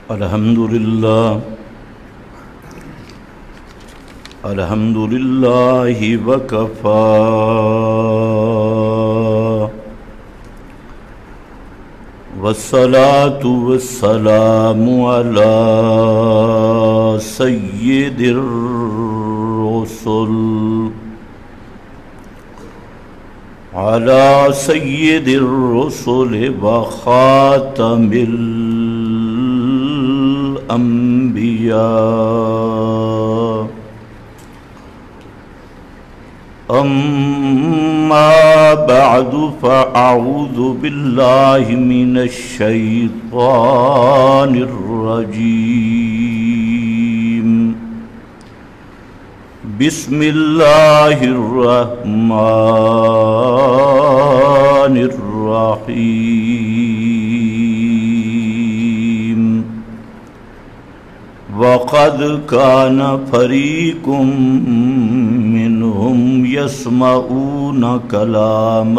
الحمد لله وكفى والصلاة والسلام على سيد الرسل وخاتم الأنبياء. أما بعد فأعوذ بالله من الشيطان الرجيم. بسم الله الرحمن الرحيم. وقد كان فريق منهم يسمعون كلام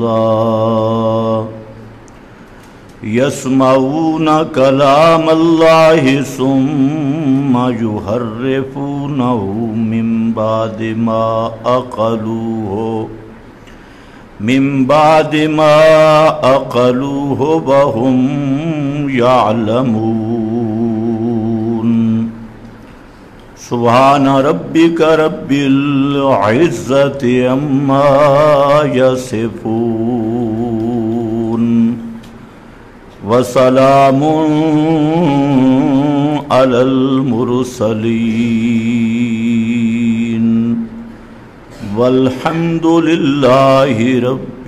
الله ثم يحرفونه من بعد ما أقلوه وهم يعلمون. سبحان ربك رب العزة عما يصفون وسلام على المرسلين والحمد لله رب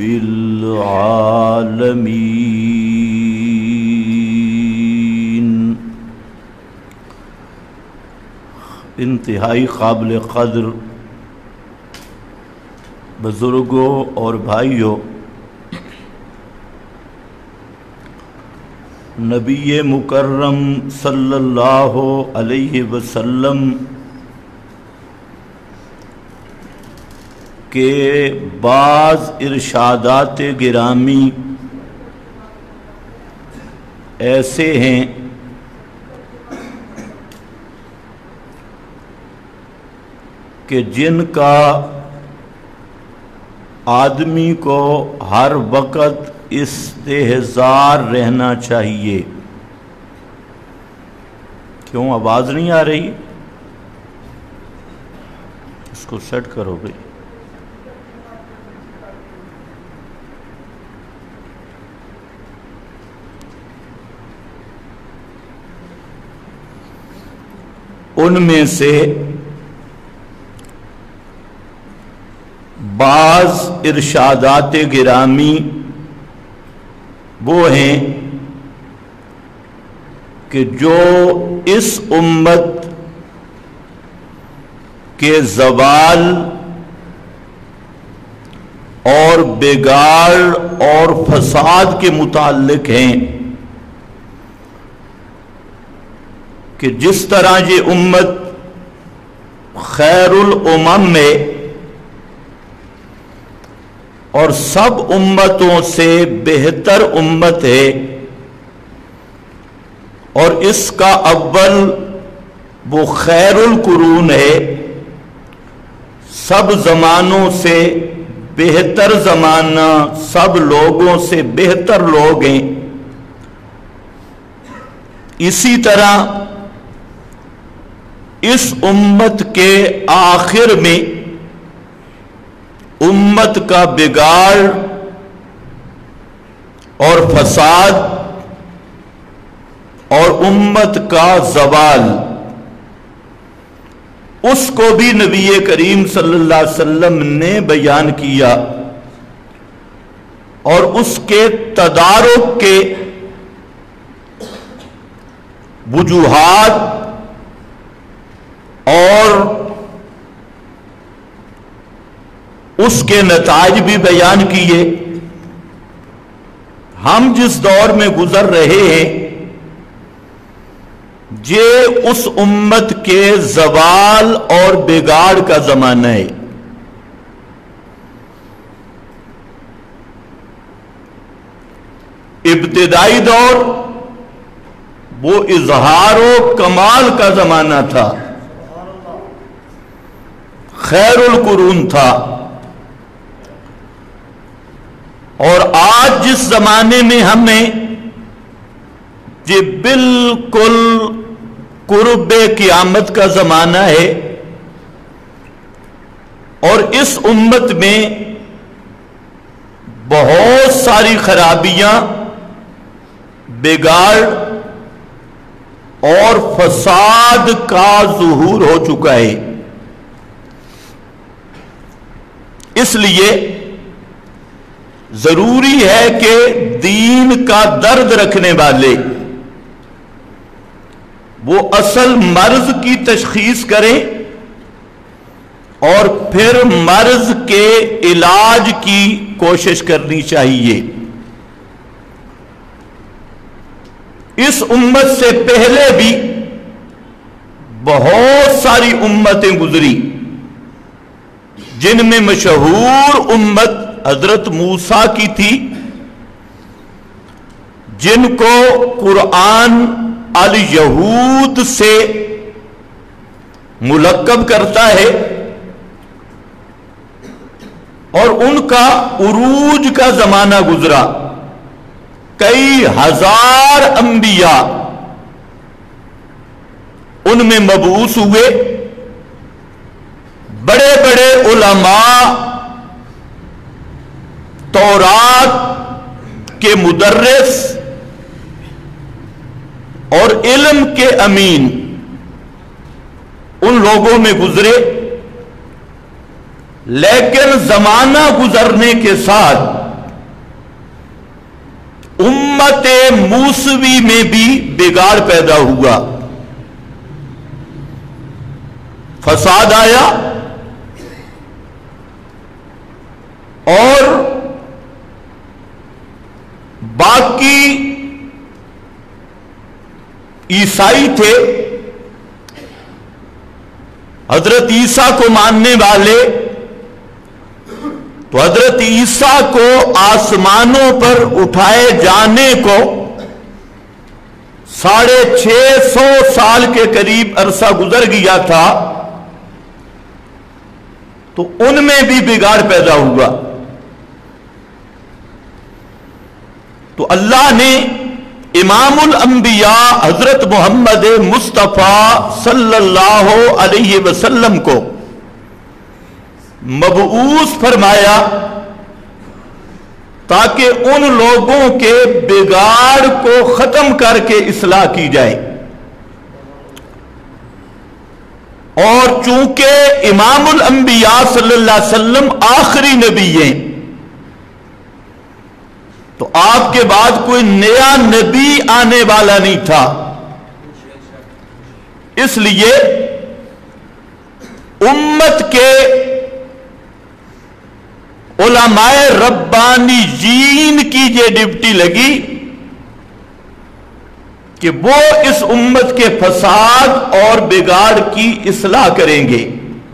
العالمين. انتہائی قابل قدر بزرگوں اور بھائیوں، نبی مکرم صلی اللہ علیہ وسلم کے بعض ارشادات گرامی ایسے ہیں کہ جن کا آدمی کو ہر وقت استحضار رہنا چاہیے. کیوں آواز نہیں آ رہی؟ اس کو سیٹ کرو بھائی. ان میں سے بعض ارشادات گرامی وہ ہیں کہ جو اس امت کے زوال اور بگاڑ اور فساد کے متعلق ہیں، کہ جس طرح یہ امت خیر الامم میں اور سب امتوں سے بہتر امت ہے، اور اس کا اول وہ خیر القرون ہے، سب زمانوں سے بہتر زمانہ، سب لوگوں سے بہتر لوگ ہیں. اسی طرح اس امت کے آخر میں امت کا بگاڑ اور فساد اور امت کا زوال، اس کو بھی نبی کریم صلی اللہ علیہ وسلم نے بیان کیا، اور اس کے تدارک کے وجوہات اور اس کے نتائج بھی بیان کیے. ہم جس دور میں گزر رہے ہیں یہ اس امت کے زوال اور بگاڑ کا زمانہ ہے. ابتدائی دور وہ اظہار و کمال کا زمانہ تھا، خیر القرون تھا۔ اور آج جس زمانے میں ہمیں یہ بالکل قرب قیامت کا زمانہ ہے، اور اس امت میں بہت ساری خرابیاں، بگاڑ اور فساد کا ظہور ہو چکا ہے۔ اس لیے ضروری ہے کہ دین کا درد رکھنے والے وہ اصل مرض کی تشخیص کریں اور پھر مرض کے علاج کی کوشش کرنی چاہیے۔ اس امت سے پہلے بھی بہت ساری امتیں گزری، جن میں مشہور امت حضرت موسیٰ کی تھی، جن کو قرآن الیہود سے ملقب کرتا ہے، اور ان کا عروج کا زمانہ گزرا۔ کئی ہزار انبیاء ان میں مبعوث ہوئے، بڑے بڑے علماء، تورات کے مدرس اور علم کے امین ان لوگوں میں گزرے، لیکن زمانہ گزرنے کے ساتھ امت موسوی میں بھی بگاڑ پیدا ہوا، فساد آیا، اور باقی عیسائی تھے، حضرت عیسیٰ کو ماننے والے، تو حضرت عیسیٰ کو آسمانوں پر اٹھائے جانے کو 650 سال کے قریب عرصہ گزر گیا تھا، تو ان میں بھی بگاڑ پیدا ہوا۔ تو اللہ نے امام الانبیاء حضرت محمد مصطفیٰ صلی اللہ علیہ وسلم کو مبعوث فرمایا تاکہ ان لوگوں کے بگاڑ کو ختم کر کے اصلاح کی جائے۔ اور چونکہ امام الانبیاء صلی اللہ علیہ وسلم آخری نبی ہیں، تو آپ کے بعد کوئی نیا نبی آنے والا نہیں تھا، اس لیے امت کے علماء ربانیین کی یہ ڈیوٹی لگی کہ وہ اس امت کے فساد اور بگاڑ کی اصلاح کریں گے۔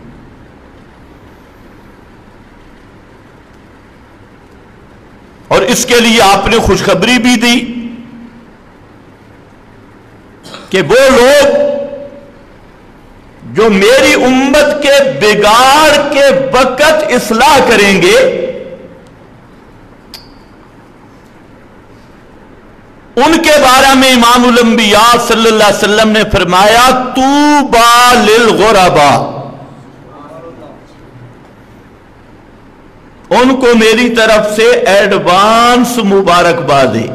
اور اس کے لیے آپ نے خوشخبری بھی دی کہ وہ لوگ جو میری امت کے بگاڑ کے وقت اصلاح کریں گے، ان کے بارے میں امام الانبیاء صلی اللہ علیہ وسلم نے فرمایا طوبی للغرباء، ان کو میری طرف سے ایڈوانس مبارکباد ہے،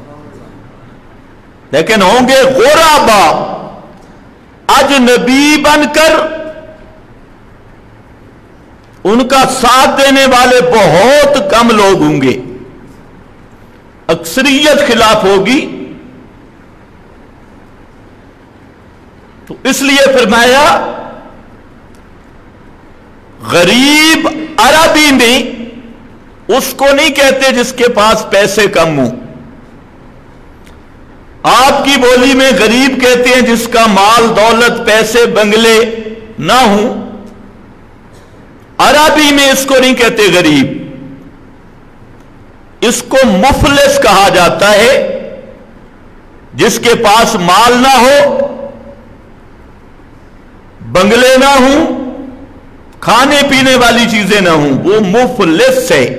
لیکن ہوں گے غرباء، اجنبی بن کر، ان کا ساتھ دینے والے بہت کم لوگ ہوں گے، اکثریت خلاف ہوگی۔ تو اس لیے فرمایا غریب عربی میں اس کو نہیں کہتے جس کے پاس پیسے کم ہوں، آپ کی بولی میں غریب کہتے ہیں جس کا مال دولت پیسے بنگلے نہ ہوں، عربی میں اس کو نہیں کہتے غریب، اس کو مفلس کہا جاتا ہے، جس کے پاس مال نہ ہو، بنگلے نہ ہوں، کھانے پینے والی چیزیں نہ ہوں، وہ مفلس ہے۔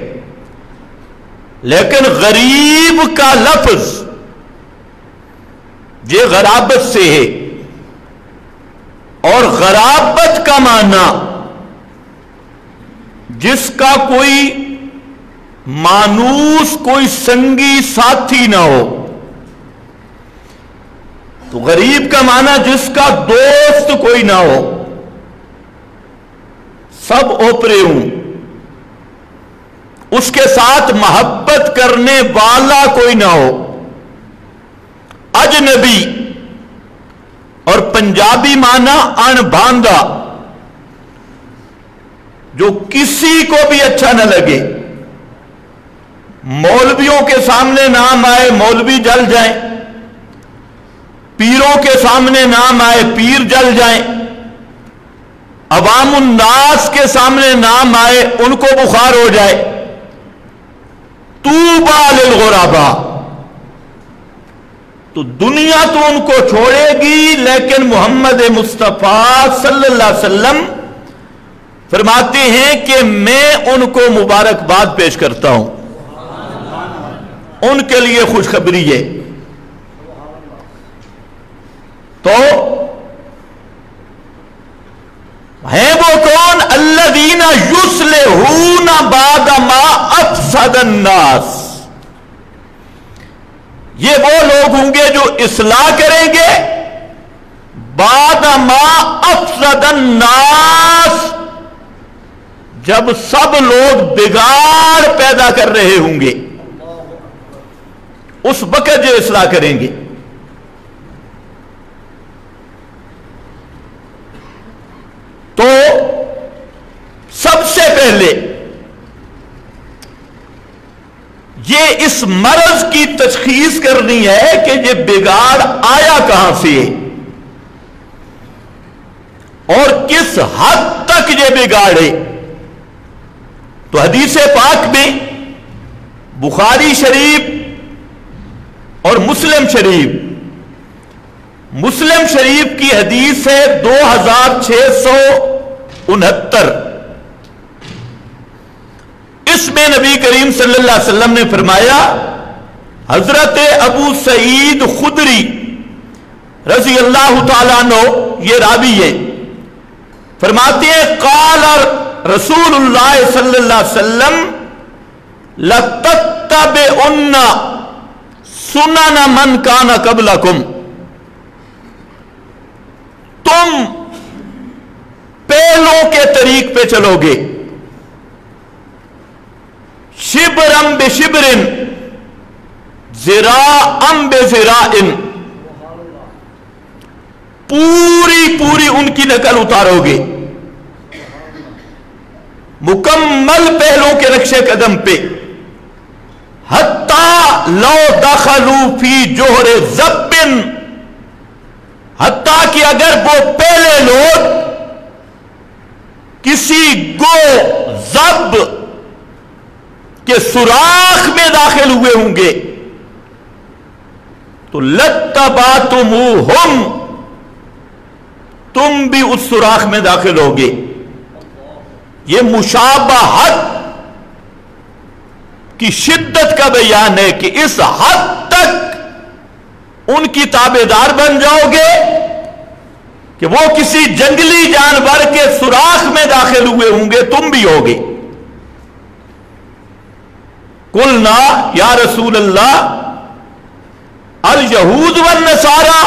لیکن غریب کا لفظ یہ غرابت سے ہے، اور غرابت کا معنی جس کا کوئی مانوس، کوئی سنگی ساتھی نہ ہو۔ تو غریب کا معنی جس کا دوست کوئی نہ ہو، سب اوپرے ہوں، اس کے ساتھ محبت کرنے والا کوئی نہ ہو، اجنبی، اور پنجابی معنی ان باندھا، جو کسی کو بھی اچھا نہ لگے، مولویوں کے سامنے نام آئے مولوی جل جائیں، پیروں کے سامنے نام آئے پیر جل جائیں، عوام الناس کے سامنے نام آئے ان کو بخار ہو جائے۔ طوبی للغرباء، تو دنیا تو ان کو چھوڑے گی، لیکن محمد مصطفیٰ صلی اللہ علیہ وسلم فرماتے ہیں کہ میں ان کو مبارکباد پیش کرتا ہوں، ان کے لیے خوشخبری ہے۔ تو ہیں وہ کون؟ الذین یصلحون بعد ما افسد الناس، یہ وہ لوگ ہوں گے جو اصلاح کریں گے بعد ما افسد الناس، جب سب لوگ بگاڑ پیدا کر رہے ہوں گے، اس وقت جو اصلاح کریں گے۔ تو سب سے پہلے یہ اس مرض کی تشخیص کرنی ہے کہ یہ بگاڑ آیا کہاں سے اور کس حد تک یہ بگاڑے۔ تو حدیث پاک میں بخاری شریف اور مسلم شریف، مسلم شریف کی حدیث ہے 2669، اس میں نبی کریم صلی اللہ علیہ وسلم نے فرمایا، حضرت ابو سعید خدری رضی اللہ تعالیٰ عنہ یہ راوی ہے، فرماتے ہیں قال رسول اللہ صلی اللہ علیہ وسلم لَتَتَّبِعُنَّ سُنَنَ مَنْ كَانَ قَبْلَكُمْ، تم پہلوں کے طریق پہ چلو گے، شبرم بشبرن ذراعم بذراع، پوری ان کی نقل اتارو گے، مکمل پہلوں کے نقش قدم پہ، حتی لو دخلوا فی جوہر ذب، حتیٰ کہ اگر وہ پہلے لوگ کسی گو ذب کے سوراخ میں داخل ہوئے ہوں گے تو لَاتَّبَعْتُمُوهُمْ، تم بھی اس سوراخ میں داخل ہوگے۔ یہ مشابہت کی شدت کا بیان ہے کہ اس حد تک ان کی تابعدار بن جاؤ گے کہ وہ کسی جنگلی جانور کے سوراخ میں داخل ہوئے ہوں گے، تم بھی ہوگے۔ قلنا یا رسول اللہ الیہود والنصارى،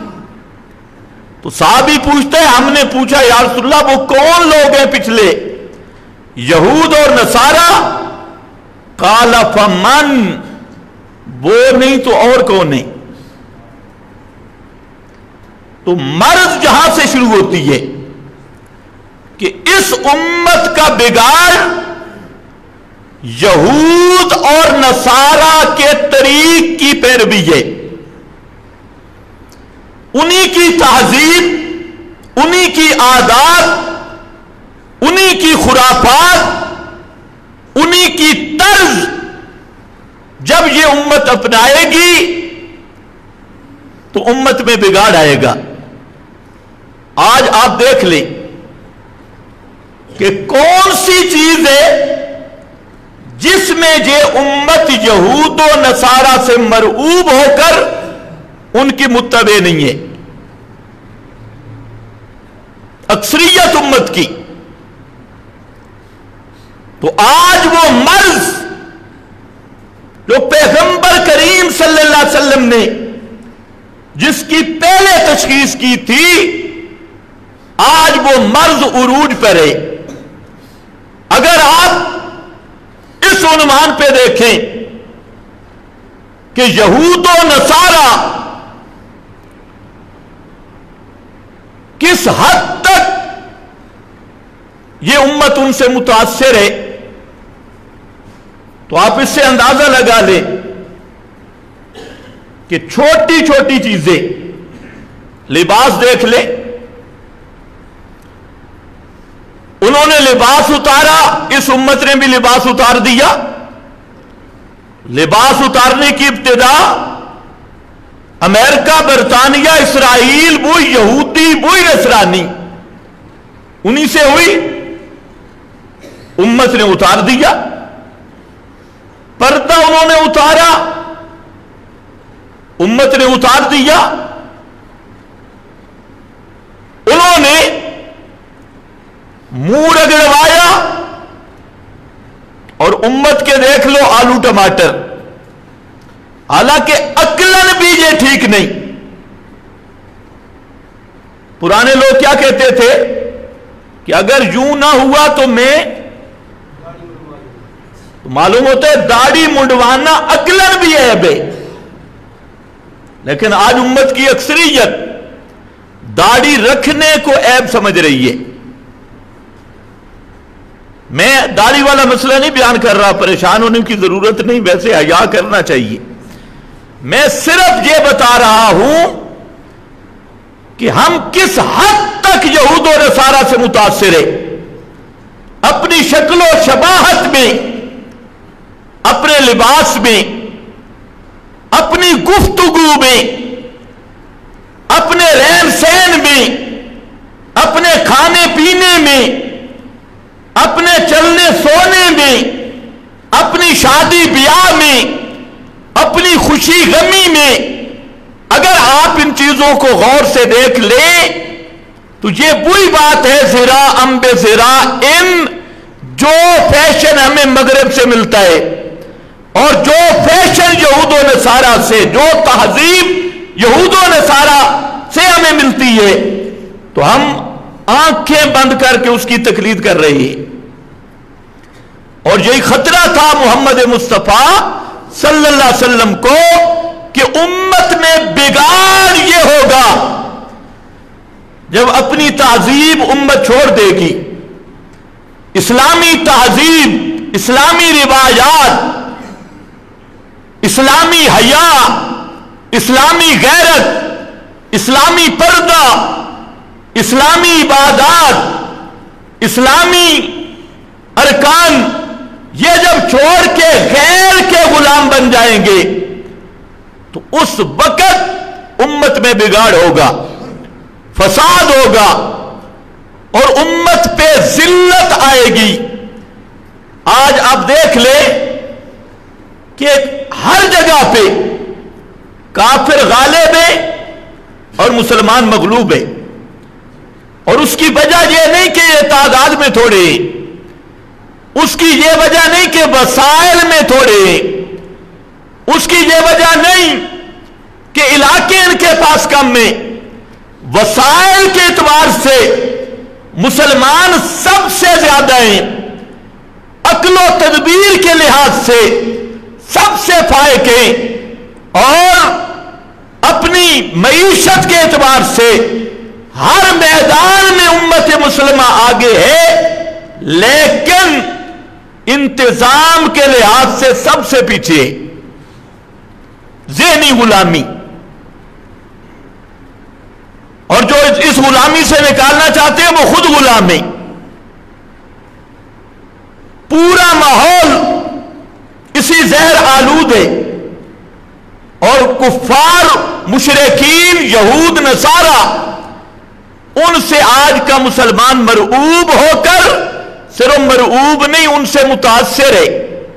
تو صحابی پوچھتے ہیں، ہم نے پوچھا یا رسول اللہ وہ کون لوگ ہیں پچھلے، یہود اور نصارہ؟ قال فمن، وہ نہیں تو اور کون نہیں؟ تو مرض جہاں سے شروع ہوتی ہے کہ اس امت کا بگاڑ یہود اور نصارہ کے طریق کی پیروی ہے، انہی کی تہذیب، انہی کی عادات، انہی کی خرافات، انہی کی طرز جب یہ امت اپنائے گی تو امت میں بگاڑ آئے گا۔ آج آپ دیکھ لیں کہ کون سی چیز ہے جس میں یہ امت یہود و نصارہ سے مرعوب ہو کر ان کی متبع نہیں ہے، اکثریت امت کی۔ تو آج وہ مرض جو پیغمبر کریم صلی اللہ علیہ وسلم نے جس کی پہلے تشخیص کی تھی، آج وہ مرض عروج پر ہے۔ اگر آپ اس عنوان پہ دیکھیں کہ یہود و نصارہ کس حد تک یہ امت ان سے متاثر ہے، تو آپ اس سے اندازہ لگا لیں کہ چھوٹی چھوٹی چیزیں، لباس دیکھ لیں، انہوں نے لباس اتارا، اس امت نے بھی لباس اتار دیا۔ لباس اتارنے کی ابتدا امریکہ، برطانیہ، اسرائیل، وہ یہودی، وہ نصرانی، انہی سے ہوئی، امت نے اتار دیا۔ پردہ انہوں نے اتارا، امت نے اتار دیا۔ انہوں نے منہ رگڑوایا، اور امت کے دیکھ لو آلو ٹماٹر، حالانکہ عقلاً بھی یہ ٹھیک نہیں۔ پرانے لوگ کیا کہتے تھے کہ اگر یوں نہ ہوا تو میں، معلوم ہوتا ہے داڑھی منڈوانا عقلاً بھی عیب ہے، لیکن آج امت کی اکثریت داڑھی رکھنے کو عیب سمجھ رہی ہے۔ میں داڑھی والا مسئلہ نہیں بیان کر رہا، پریشان ہونے کی ضرورت نہیں، ویسے حیا کرنا چاہیے۔ میں صرف یہ بتا رہا ہوں کہ ہم کس حد تک یہود و نصارہ سے متاثر ہیں، اپنی شکل و شباہت میں، اپنے لباس میں، اپنی گفتگو میں، اپنے رہن سہن میں، اپنے کھانے پینے میں، اپنے چلنے سونے میں، اپنی شادی بیاہ میں، اپنی خوشی غمی میں۔ اگر آپ ان چیزوں کو غور سے دیکھ لیں تو یہ وہی بات ہے ذراعً بذراع، جو فیشن ہمیں مغرب سے ملتا ہے، اور جو فیشن یہود و نصارہ سے، جو تہذیب یہود و نصارہ سے ہمیں ملتی ہے، تو ہم آنکھیں بند کر کے اس کی تقلید کر رہے ہیں۔ اور یہی خطرہ تھا محمد مصطفیٰ صلی اللہ علیہ وسلم کو کہ امت میں بگاڑ یہ ہوگا جب اپنی تہذیب امت چھوڑ دے گی۔ اسلامی تہذیب، اسلامی روایات، اسلامی حیا، اسلامی غیرت، اسلامی پردہ، اسلامی عبادات، اسلامی ارکان، یہ جب چھوڑ کے غیر کے غلام بن جائیں گے تو اس وقت امت میں بگاڑ ہوگا، فساد ہوگا، اور امت پہ ذلت آئے گی۔ آج آپ دیکھ لیں کہ ہر جگہ پہ کافر غالب ہے اور مسلمان مغلوب ہے، اور اس کی وجہ یہ نہیں کہ یہ تعداد میں تھوڑے ہیں، اس کی یہ وجہ نہیں کہ وسائل میں تھوڑے ہیں، اس کی یہ وجہ نہیں کہ علاقے ان کے پاس کم میں، وسائل کے اعتبار سے مسلمان سب سے زیادہ ہیں، عقل و تدبیر کے لحاظ سے سب سے فائق ہیں، اور اپنی معیشت کے اعتبار سے ہر میدان میں امت مسلمہ آگے ہے، لیکن انتظام کے لحاظ سے سب سے پیچھے، ذہنی غلامی، اور جو اس غلامی سے نکالنا چاہتے ہیں وہ خود غلام ہیں۔ پورا ماحول اسی زہر آلود ہے۔ اور کفار مشرکین یہود نصارہ ان سے آج کا مسلمان مرعوب ہو کر صرف مرعوب نہیں، ان سے متاثر ہے.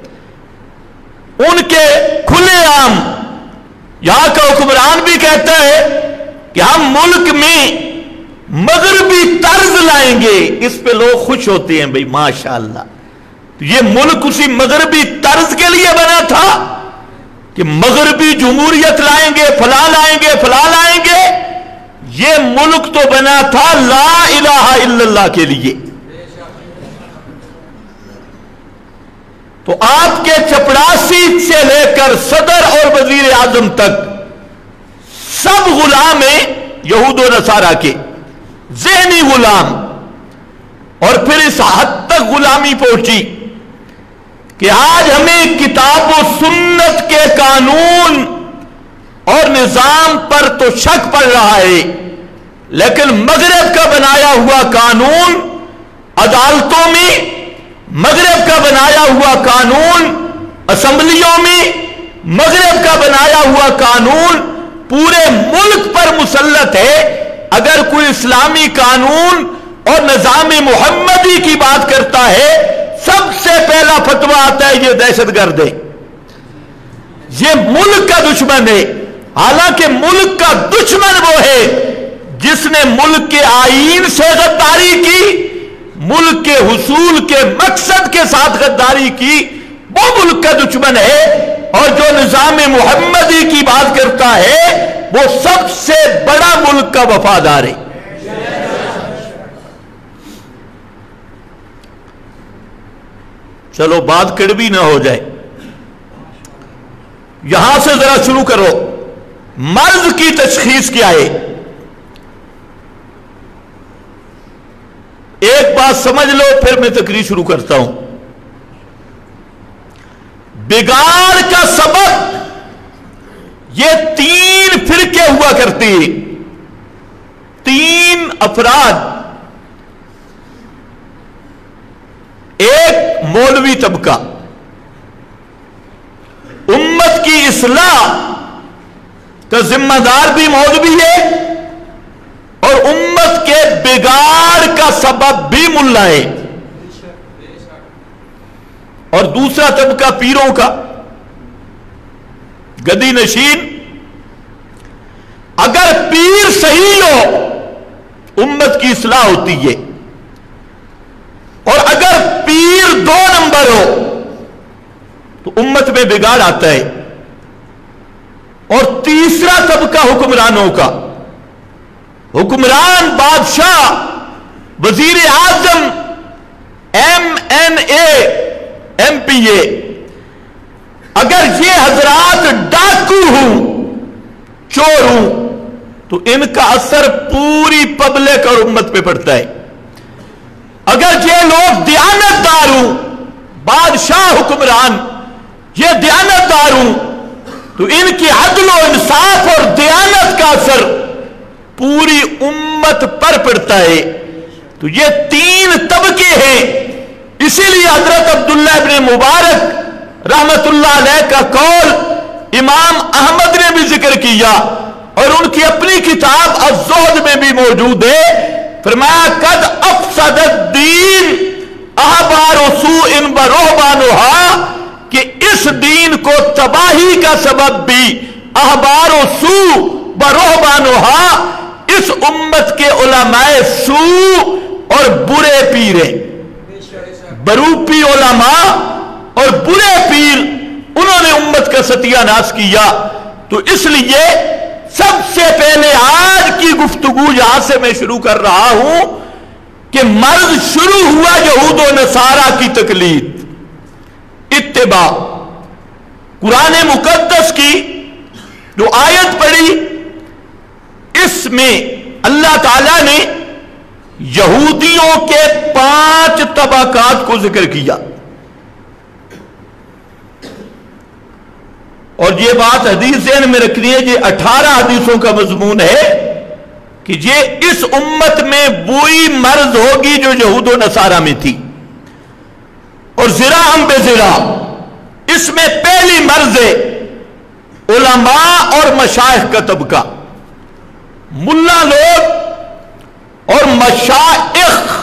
ان کے کھلے عام یہاں کا حکمران بھی کہتا ہے کہ ہم ملک میں مغربی طرز لائیں گے. اس پہ لوگ خوش ہوتے ہیں بھئی ماشاءاللہ. یہ ملک اسی مغربی طرز کے لیے بنا تھا کہ مغربی جمہوریت لائیں گے، فلاں لائیں گے، فلاں لائیں گے. یہ ملک تو بنا تھا لا الہ الا اللہ کے لیے. تو آپ کے چپڑاسی سے لے کر صدر اور وزیر اعظم تک سب غلام ہیں یہود و نصارہ کے، ذہنی غلام. اور پھر اس حد تک غلامی پہنچی کہ آج ہمیں کتاب و سنت کے قانون اور نظام پر تو شک پڑ رہا ہے، لیکن مغرب کا بنایا ہوا قانون عدالتوں میں، مغرب کا بنایا ہوا قانون اسمبلیوں میں، مغرب کا بنایا ہوا قانون پورے ملک پر مسلط ہے. اگر کوئی اسلامی قانون اور نظام محمدی کی بات کرتا ہے، سب سے پہلا فتویٰ آتا ہے یہ دہشت گرد ہے، یہ ملک کا دشمن ہے. حالانکہ ملک کا دشمن وہ ہے جس نے ملک کے آئین سے غداری کی، ملک کے حصول کے مقصد کے ساتھ غداری کی، وہ ملک کا دشمن ہے. اور جو نظام محمدی کی بات کرتا ہے وہ سب سے بڑا ملک کا وفادار ہے. چلو بات کڑوی نہ ہو جائے، یہاں سے ذرا شروع کرو. مرض کی تشخیص کیا ہے؟ ایک بات سمجھ لو پھر میں تقریر شروع کرتا ہوں. بگاڑ کا سبب یہ 3 فرقے ہوا کرتے ہیں، 3 افراد. ایک مولوی طبقہ، امت کی اصلاح کا ذمہ دار بھی مولوی ہے اور امت کے بگاڑ کا سبب بھی ملا ہے. اور دوسرا طبقہ پیروں کا، گدی نشین. اگر پیر صحیح ہو امت کی اصلاح ہوتی ہے، اور اگر پیر 2 نمبر ہو تو امت میں بگاڑ آتا ہے. اور تیسرا طبقہ حکمرانوں کا، حکمران، بادشاہ، وزیر اعظم، MNA، MPA، اگر یہ حضرات ڈاکو ہوں، چور ہوں، تو ان کا اثر پوری پبلک اور امت پہ پڑتا ہے. اگر یہ لوگ دیانتدار ہوں، بادشاہ، حکمران، یہ دیانتدار ہوں، تو ان کی عدل و انصاف اور دیانت کا اثر پوری امت پر پڑتا ہے. تو یہ 3 طبقے ہیں. اسی لیے حضرت عبداللہ ابن مبارک رحمت اللہ علیہ کا قول امام احمد نے بھی ذکر کیا اور ان کی اپنی کتاب الزہد میں بھی موجود ہے. فرمایا قد افسد الدین احبار سوء ورہبانھا، کہ اس دین کو تباہی کا سبب بھی احبار سوء ورہبانھا، اس امت کے علماء سوء اور برے پیر ہیں. بروپی علماء اور برے پیر، انہوں نے امت کا ستیہ ناش کیا. تو اس لیے سب سے پہلے آج کی گفتگو یہاں سے میں شروع کر رہا ہوں کہ مرض شروع ہوا یہود و نصارہ کی تقلید، اتباع. قرآن مقدس کی جو آیت پڑھی اس میں اللہ تعالیٰ نے یہودیوں کے 5 طبقات کو ذکر کیا. اور یہ بات حدیث ذہن میں رکھنی ہے، یہ 18 حدیثوں کا مضمون ہے کہ یہ اس امت میں وہی مرض ہوگی جو یہود و نصارہ میں تھی. اور ذراعً بذراع اس میں پہلی مرض ہے علماء اور مشائخ کا طبقہ، ملا لوگ اور مشائخ،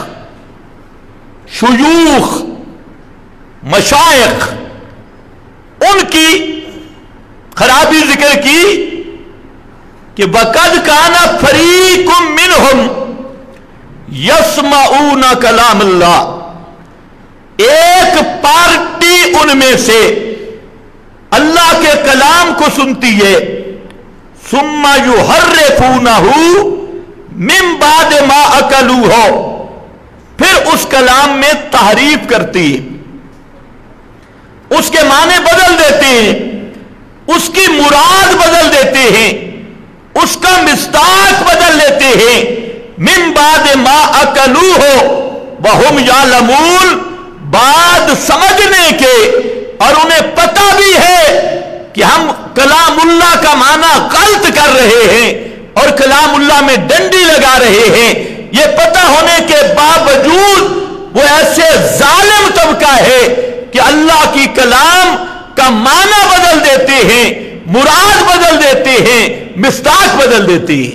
شیوخ، مشائخ، ان کی خرابی ذکر کی کہ وَقَدْ كَانَ فَرِيقٌ مِّنْهُمْ يَسْمَعُونَ كَلَامَ اللَّهِ، ایک پارٹی ان میں سے اللہ کے کلام کو سنتی ہے، ثُمَّ يُحَرِّفُونَهُ مِن بَعْدِ مَا أَكَلُوهُ، پھر اس کلام میں تحریف کرتی ہے، اس کے معنی بدل دیتے ہیں، اس کی مراد بدل دیتے ہیں، اس کا مصداق بدل لیتے ہیں، من بعد ما اکلوہ وہم یعلمون، بعد سمجھنے کے اور انہیں پتہ بھی ہے کہ ہم کلام اللہ کا معنی غلط کر رہے ہیں اور کلام اللہ میں ڈنڈی لگا رہے ہیں، یہ پتہ ہونے کے باوجود وہ ایسے ظالم طبقہ ہے کہ اللہ کی کلام کا معنی بدل دیتے ہیں، مراد بدل دیتے ہیں، مصداق بدل دیتے ہیں۔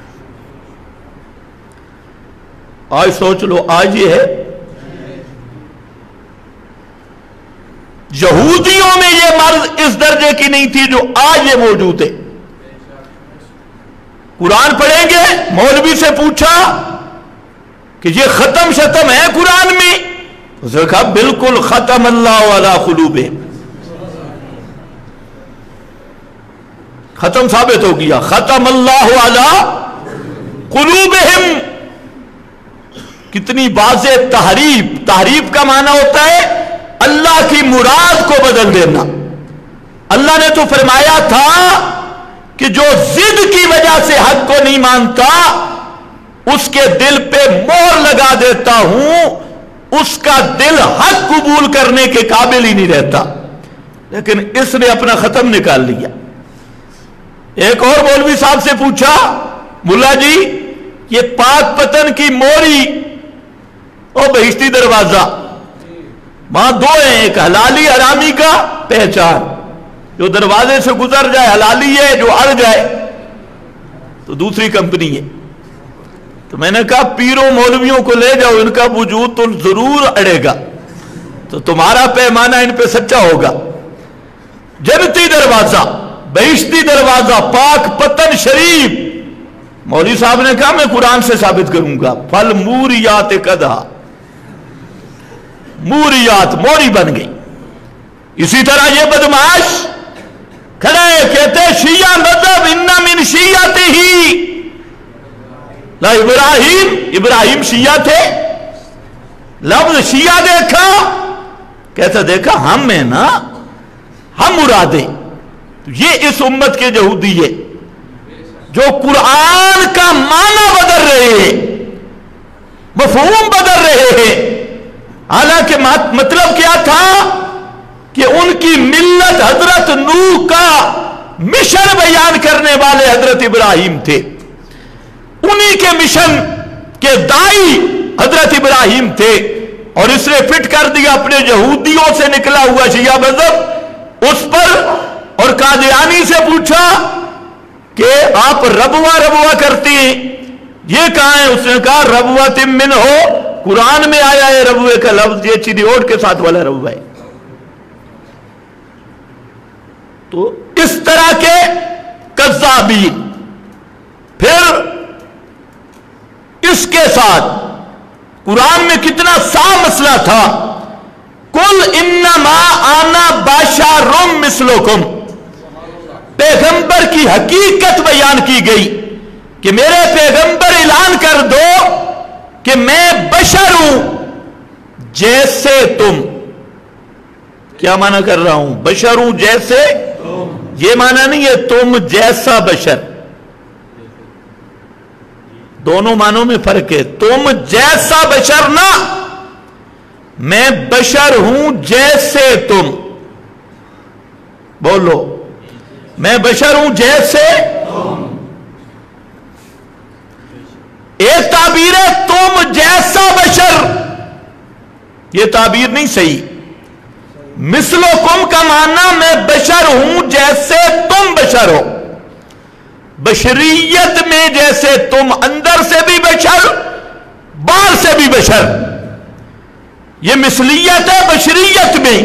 آج سوچ لو، آج یہ ہے، یہودیوں میں یہ مرض اس درجے کی نہیں تھی جو آج یہ موجود ہے۔ قرآن پڑھیں گے، مولوی سے پوچھا کہ یہ ختم شتم ہے قرآن میں؟ اس نے کہا بالکل، ختم اللہ علی قلوبہم، ختم ثابت ہو گیا، ختم اللہ علی قلوبہم۔ کتنی واضح تحریف، تحریف کا معنی ہوتا ہے اللہ کی مراد کو بدل دینا۔ اللہ نے تو فرمایا تھا کہ جو ضد کی وجہ سے حق کو نہیں مانتا اس کے دل پہ مہر لگا دیتا ہوں، اس کا دل حق قبول کرنے کے قابل ہی نہیں رہتا، لیکن اس نے اپنا ختم نکال لیا۔ ایک اور مولوی صاحب سے پوچھا، ملا جی یہ پاک پتن کی موری اور بہشتی دروازہ، وہاں دو ہیں، ایک حلالی حرامی کا پہچان، جو دروازے سے گزر جائے حلالی ہے، جو اڑ جائے تو دوسری کمپنی ہے۔ تو میں نے کہا پیروں مولویوں کو لے جاؤ، ان کا وجود تو ضرور اڑے گا، تو تمہارا پیمانہ ان پہ سچا ہوگا۔ جنتی دروازہ، بہشتی دروازہ، پاک پتن شریف، مولوی صاحب نے کہا میں قرآن سے ثابت کروں گا، پھل موریات قدھا، موریات موری بن گئی۔ اسی طرح یہ بدماش کھڑے کہتے شیعہ مذہب انہ من شیعتہ لا ابراہیم، ابراہیم شیعہ تھے، لفظ شیعہ دیکھا، کہتا دیکھا ہم ہیں نا، ہم مرادیں۔ یہ اس امت کے یہودی ہے جو قرآن کا معنی بدل رہے ہیں، مفہوم بدل رہے ہیں، حالانکہ مطلب کیا تھا کہ ان کی ملت حضرت نوح کا مشن بیان کرنے والے حضرت ابراہیم تھے، انہی کے مشن کے دائی حضرت ابراہیم تھے، اور اس نے فٹ کر دیا اپنے یہودیوں سے نکلا ہوا شیعہ مذہب اس پر، اور قادیانی سے پوچھا کہ آپ ربوہ ربوہ کرتی ہیں، یہ کہاں ہے؟ اس نے کہا ربوۃ منہ، قرآن میں آیا ہے ربوے کا لفظ، یہ چیریوٹ کے ساتھ والا ربوہ ہے۔ تو اس طرح کے کذابین، پھر اس کے ساتھ قرآن میں کتنا صاف مسئلہ تھا، قل انما انا بشر مثلکم، پیغمبر کی حقیقت بیان کی گئی کہ میرے پیغمبر اعلان کر دو کہ میں بشر ہوں جیسے تم۔ کیا معنی کر رہا ہوں؟ بشر ہوں جیسے، یہ معنی نہیں ہے تم جیسا بشر، دونوں معنوں میں فرق ہے۔ تم جیسا بشر نہ، میں بشر ہوں جیسے تم، بولو میں بشر ہوں جیسے تم۔ ایک تعبیر ہے تم جیسا بشر، یہ تعبیر نہیں صحیح، مثلکم کا معنی میں بشر ہوں جیسے تم بشر ہو، بشریت میں جیسے تم اندر سے بھی بشر باہر سے بھی بشر، یہ مثلیت ہے بشریت میں،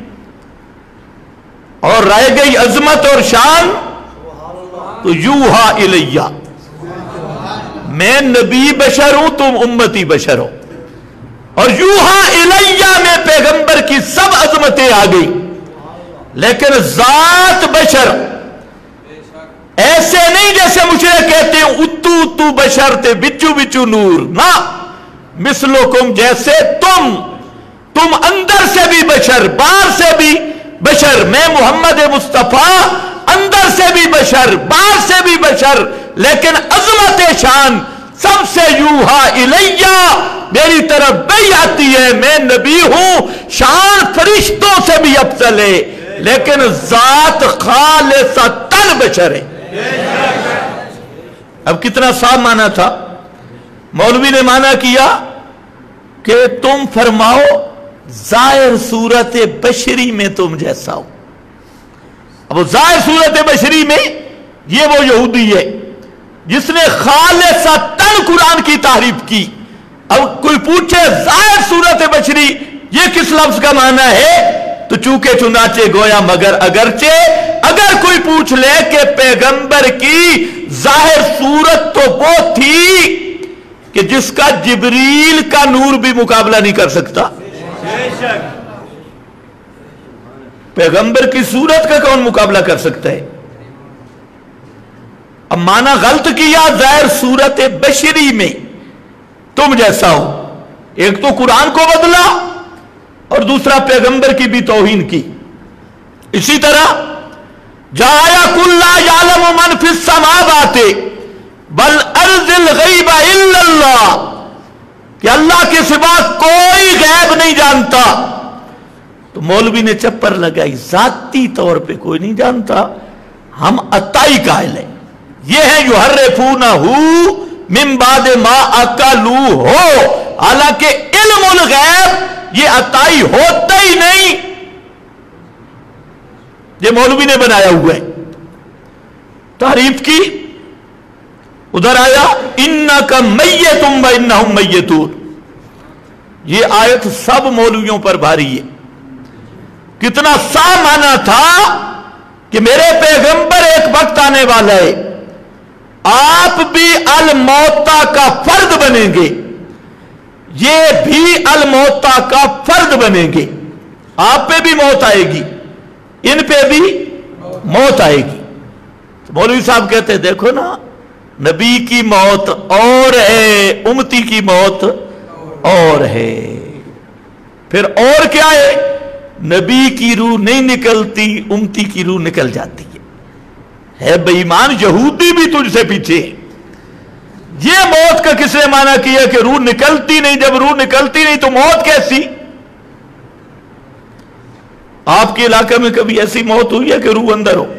اور رہ گئی عظمت اور شان تو یوحا الیہ، میں نبی بشر ہوں تم امتی بشر ہو، اور یوحا الیہ میں پیغمبر کی سب عظمتیں آ گئی، لیکن ذات بشر ایسے نہیں جیسے مشرک کہتے ہیں اتو اتو بشر تے بچو بچو نور، نہ، مثلکم جیسے تم اندر سے بھی بشر باہر سے بھی بشر، میں محمد مصطفیٰ اندر سے بھی بشر باہر سے بھی بشر، لیکن عظمت شان سب سے یوحا الیہ، میری طرف وحی آتی ہے، میں نبی ہوں، شان فرشتوں سے بھی افضل ہے، لیکن ذات خالصتاً بشر ہے۔ اب کتنا صاف معنی تھا، مولوی نے معنی کیا کہ تم فرماؤ ظاہر صورت بشری میں تم جیسا ہو۔ اب ظاہر صورت بشری میں یہ وہ یہودی ہے جس نے خالصتاً قرآن کی تعریف کی۔ اب کوئی پوچھے ظاہر صورت بشری یہ کس لفظ کا معنی ہے، تو چونکہ چنانچہ گویا مگر اگرچہ، اگر کوئی پوچھ لے کہ پیغمبر کی ظاہر صورت تو وہ تھی کہ جس کا جبریل کا نور بھی مقابلہ نہیں کر سکتا، پیغمبر کی صورت کا کون مقابلہ کر سکتا ہے؟ اب معنی غلط کیا، ظاہر صورت بشری میں تم جیسا ہو، ایک تو قرآن کو بدلا اور دوسرا پیغمبر کی بھی توہین کی۔ اسی طرح جایا کل لا یعلم من فی السماوات والارض الغیب الا اللہ، کہ اللہ کے سوا کوئی غیب نہیں جانتا، تو مولوی نے چپر لگائی، ذاتی طور پہ کوئی نہیں جانتا، ہم عطائی قائل ہیں، یہ ہے یحرفونہ من بعد ما عقلوہ، حالانکہ علم الغیب یہ عطائی ہوتا ہی نہیں، یہ مولوی نے بنایا ہوا ہے۔ تعریف کی، ادھر آیا انک میت وانہم میتون، یہ آیت سب مولویوں پر بھاری ہے۔ کتنا صاف معنی تھا کہ میرے پیغمبر ایک وقت آنے والا ہے، آپ بھی الموتا کا فرد بنیں گے، یہ بھی الموتا کا فرد بنیں گے، آپ پہ بھی موت آئے گی، ان پہ بھی موت آئے گی۔ مولوی صاحب کہتے دیکھو نا، نبی کی موت اور ہے، امتی کی موت اور ہے، پھر اور کیا ہے؟ نبی کی روح نہیں نکلتی، امتی کی روح نکل جاتی ہے بے ایمان یہودی بھی تجھ سے پیچھے۔ یہ موت کا کس نے معنی کیا کہ روح نکلتی نہیں؟ جب روح نکلتی نہیں تو موت کیسی؟ آپ کے علاقے میں کبھی ایسی موت ہوئی ہے کہ روح اندر ہو؟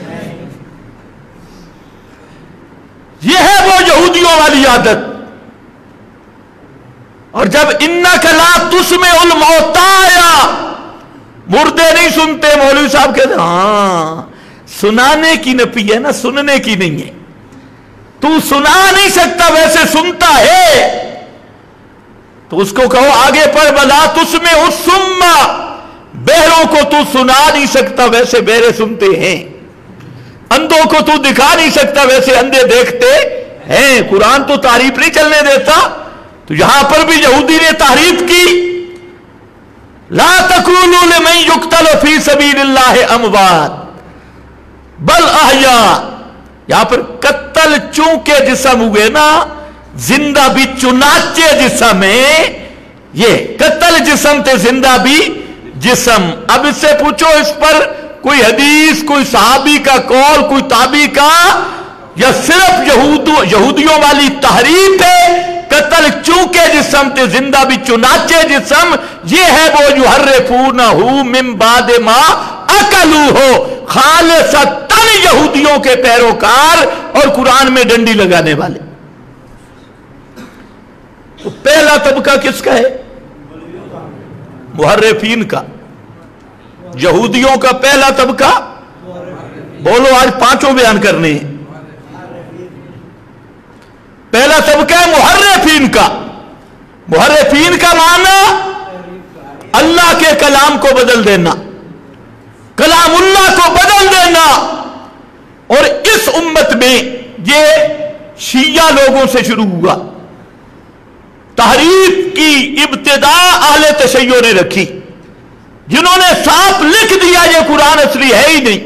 یہ ہے وہ یہودیوں والی عادت۔ اور جب انک لا تسمع الموتى آیا، مردے نہیں سنتے، مولوی صاحب کہتے ہاں سنانے کی نفی ہے نا، سننے کی نہیں ہے، تو سنا نہیں سکتا ویسے سنتا ہے، تو اس کو کہو آگے پر ولا تسمع الصم، بہروں کو تو سنا نہیں سکتا ویسے بہرے سنتے ہیں، اندھوں کو تو دکھا نہیں سکتا ویسے اندھے دیکھتے ہیں۔ قرآن تو تعریف نہیں چلنے دیتا، تو یہاں پر بھی یہودی نے تعریف کی، لا تقولوا لمن يقتل في سبيل الله اموات بل احیاء، یہاں پر قتل چونکہ جسم ہوئے نا، زندہ بھی چنانچہ جسم ہے، یہ قتل جسم تے زندہ بھی جسم۔ اب اس سے پوچھو اس پر کوئی حدیث، کوئی صحابی کا قول، کوئی تابعی کا، یا صرف یہودیوں والی تحریف ہے؟ قتل چونکہ جسم تے زندہ بھی چنانچہ جسم، یہ ہے وہ یحرفونہ من بعد ما عقلوہ، خالصتاً یہودیوں کے پیروکار اور قرآن میں ڈنڈی لگانے والے۔ تو پہلا طبقہ کس کا ہے؟ محرفین کا۔ یہودیوں کا پہلا طبقہ، بولو آج پانچوں بیان کرنے ہیں۔ پہلا طبقہ ہے محرفین کا۔ محرفین کا معنی اللہ کے کلام کو بدل دینا، کلام اللہ کو بدل دینا۔ اور اس امت میں یہ شیعہ لوگوں سے شروع ہوا۔ تحریف کی ابتدا اہل تشیع نے رکھی، جنہوں نے صاف لکھ دیا یہ قرآن اصلی ہے ہی نہیں،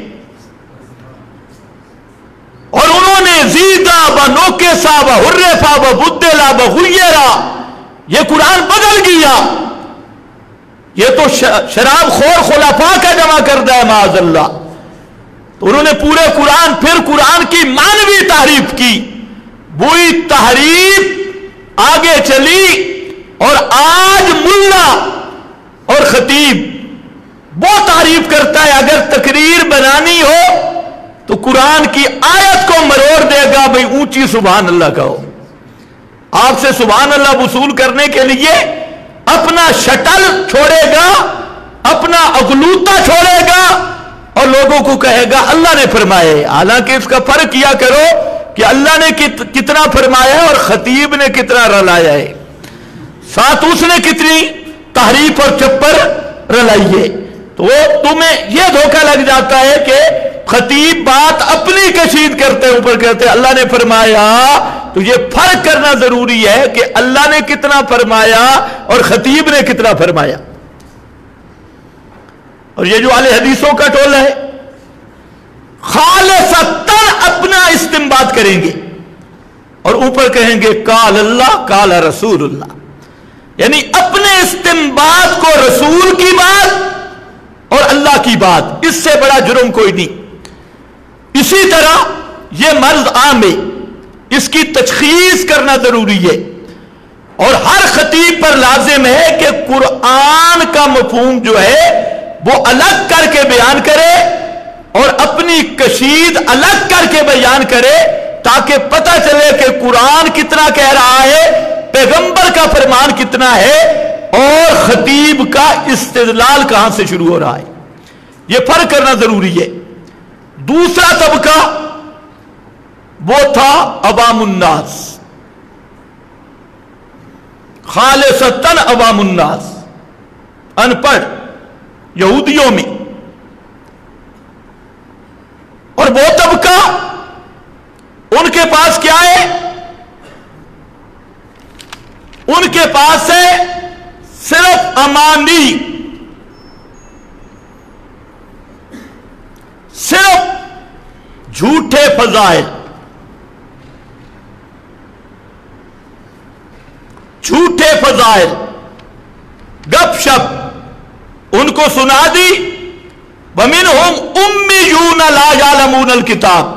اور انہوں نے زیدہ بنوکسا بحرفا ببدلا بغیرا، یہ قرآن بدل گیا، یہ تو شراب خور خلفاء کا جمع کردہ ہے معاذ اللہ۔ تو انہوں نے پورے قرآن، پھر قرآن کی معنوی تحریف کی، وہی تحریف آگے چلی، اور آج ملا اور خطیب وہ تعریف کرتا ہے اگر تقریر بنانی ہو تو قرآن کی آیت کو مروڑ دے گا، بھئی اونچی سبحان اللہ کہو۔ آپ سے سبحان اللہ وصول کرنے کے لیے اپنا شٹل چھوڑے گا، اپنا اغلوطہ چھوڑے گا، اور لوگوں کو کہے گا اللہ نے فرمایا۔ حالانکہ اس کا فرق کیا کرو کہ اللہ نے کتنا فرمایا ہے اور خطیب نے کتنا رلایا ہے، ساتھ اس نے کتنی تحریف اور چپر رلائی ہے۔ تو تمہیں یہ دھوکہ لگ جاتا ہے کہ خطیب بات اپنی کشید کرتے اوپر کہتے اللہ نے فرمایا، تو یہ فرق کرنا ضروری ہے کہ اللہ نے کتنا فرمایا اور خطیب نے کتنا فرمایا۔ اور یہ جو اہل حدیثوں کا ٹولہ ہے خالصتاً اپنا استنباط کریں گے اور اوپر کہیں گے قال اللہ قال رسول اللہ، یعنی اپنے استنباط کو رسول کی بات اور اللہ کی بات، اس سے بڑا جرم کوئی نہیں۔ اسی طرح یہ مرض عام ہے، اس کی تشخیص کرنا ضروری ہے، اور ہر خطیب پر لازم ہے کہ قرآن کا مفہوم جو ہے وہ الگ کر کے بیان کرے اور اپنی کشید الگ کر کے بیان کرے، تاکہ پتہ چلے کہ قرآن کتنا کہہ رہا ہے، پیغمبر کا فرمان کتنا ہے، اور خطیب کا استدلال کہاں سے شروع ہو رہا ہے۔ یہ فرق کرنا ضروری ہے۔ دوسرا طبقہ وہ تھا عوام الناس، خالصتاً عوام الناس، ان پڑھ یہودیوں میں، اور وہ طبقہ ان کے پاس کیا ہے؟ ان کے پاس ہے صرف امانی، صرف جھوٹے فضائل، جھوٹے فضائل، گپ شپ ان کو سنا دی۔ وَمِنْهُمْ أُمِّيُّونَ لَا يَعْلَمُونَ الْكِتَابَ،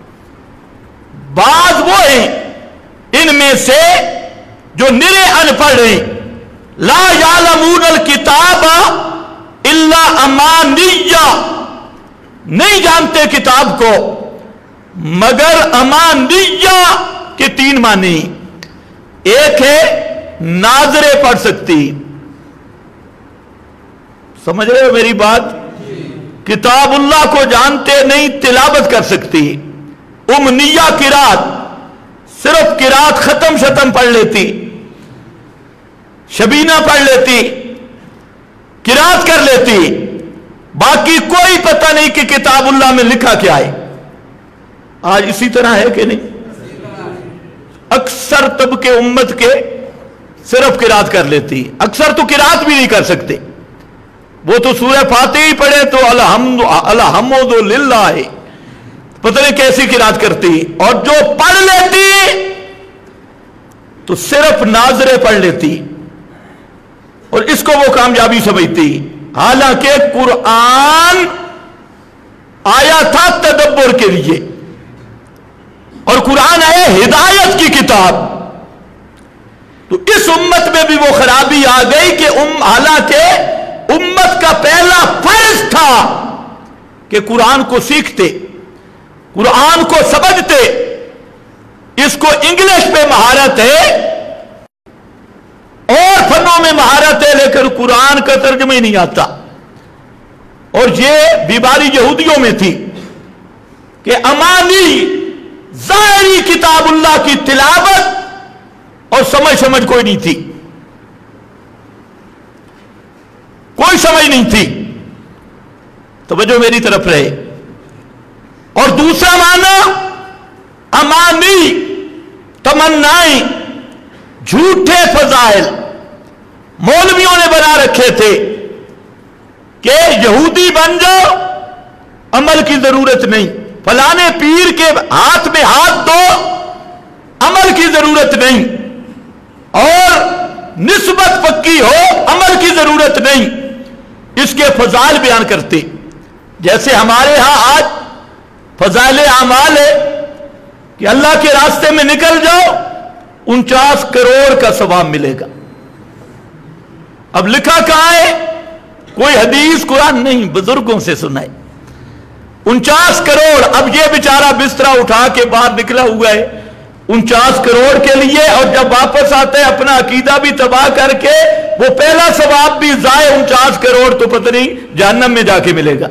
بعض وہ ہیں ان میں سے جو نرے ان پڑھ ہیں، لا یعلمون الکتاب الا امانیہ، نہیں جانتے کتاب کو مگر امانیہ کے تین معنی۔ ایک ہے ناظریں پڑھ سکتی، سمجھ رہے ہو میری بات؟ کتاب اللہ کو جانتے نہیں، تلاوت کر سکتی۔ امنیہ قرات، صرف قرات ختم شتم پڑھ لیتی، شبینہ پڑھ لیتی، قرات کر لیتی، باقی کوئی پتہ نہیں کہ کتاب اللہ میں لکھا کیا ہے۔ آج اسی طرح ہے کہ نہیں؟ اکثر طبقے امت کے صرف قرات کر لیتی، اکثر تو قرات بھی نہیں کر سکتے، وہ تو سورہ فاتحہ ہی پڑھے تو الحمد للہ ہے، پتہ نہیں کیسی قرات کرتی، اور جو پڑھ لیتی تو صرف ناظریں پڑھ لیتی، اور اس کو وہ کامیابی سمجھتی، حالانکہ قرآن آیا تھا تدبر کے لیے، اور قرآن ہے ہدایت کی کتاب۔ تو اس امت میں بھی وہ خرابی آ گئی کہ حالانکہ امت کا پہلا فرض تھا کہ قرآن کو سیکھتے، قرآن کو سمجھتے، اس کو انگلش پہ مہارت ہے اور فنوں میں مہارت ہے، لیکن قرآن کا ترجمہ ہی نہیں آتا۔ اور یہ بیماری یہودیوں میں تھی کہ امانی ظاہری کتاب اللہ کی تلاوت اور سمجھ کوئی نہیں تھی، کوئی سمجھ نہیں تھی۔ توجہ میری طرف رہے۔ اور دوسرا معنی امانی تمنائیں، جھوٹے فضائل مولویوں نے بنا رکھے تھے کہ یہودی بن جاؤ، عمل کی ضرورت نہیں، فلانے پیر کے ہاتھ میں ہاتھ دو، عمل کی ضرورت نہیں، اور نسبت پکی ہو، عمل کی ضرورت نہیں۔ اس کے فضائل بیان کرتے، جیسے ہمارے ہاں آج فضائل اعمال ہے کہ اللہ کے راستے میں نکل جاؤ 49 کروڑ کا ثواب ملے گا۔ اب لکھا کہاں ہے؟ کوئی حدیث قرآن نہیں، بزرگوں سے سنائے 49 کروڑ۔ اب یہ بیچارہ بسترا اٹھا کے باہر نکلا ہوا ہے 49 کروڑ کے لیے، اور جب واپس آتا ہے اپنا عقیدہ بھی تباہ کر کے، وہ پہلا ثواب بھی ضائع، 49 کروڑ تو پتہ نہیں جہنم میں جا کے ملے گا۔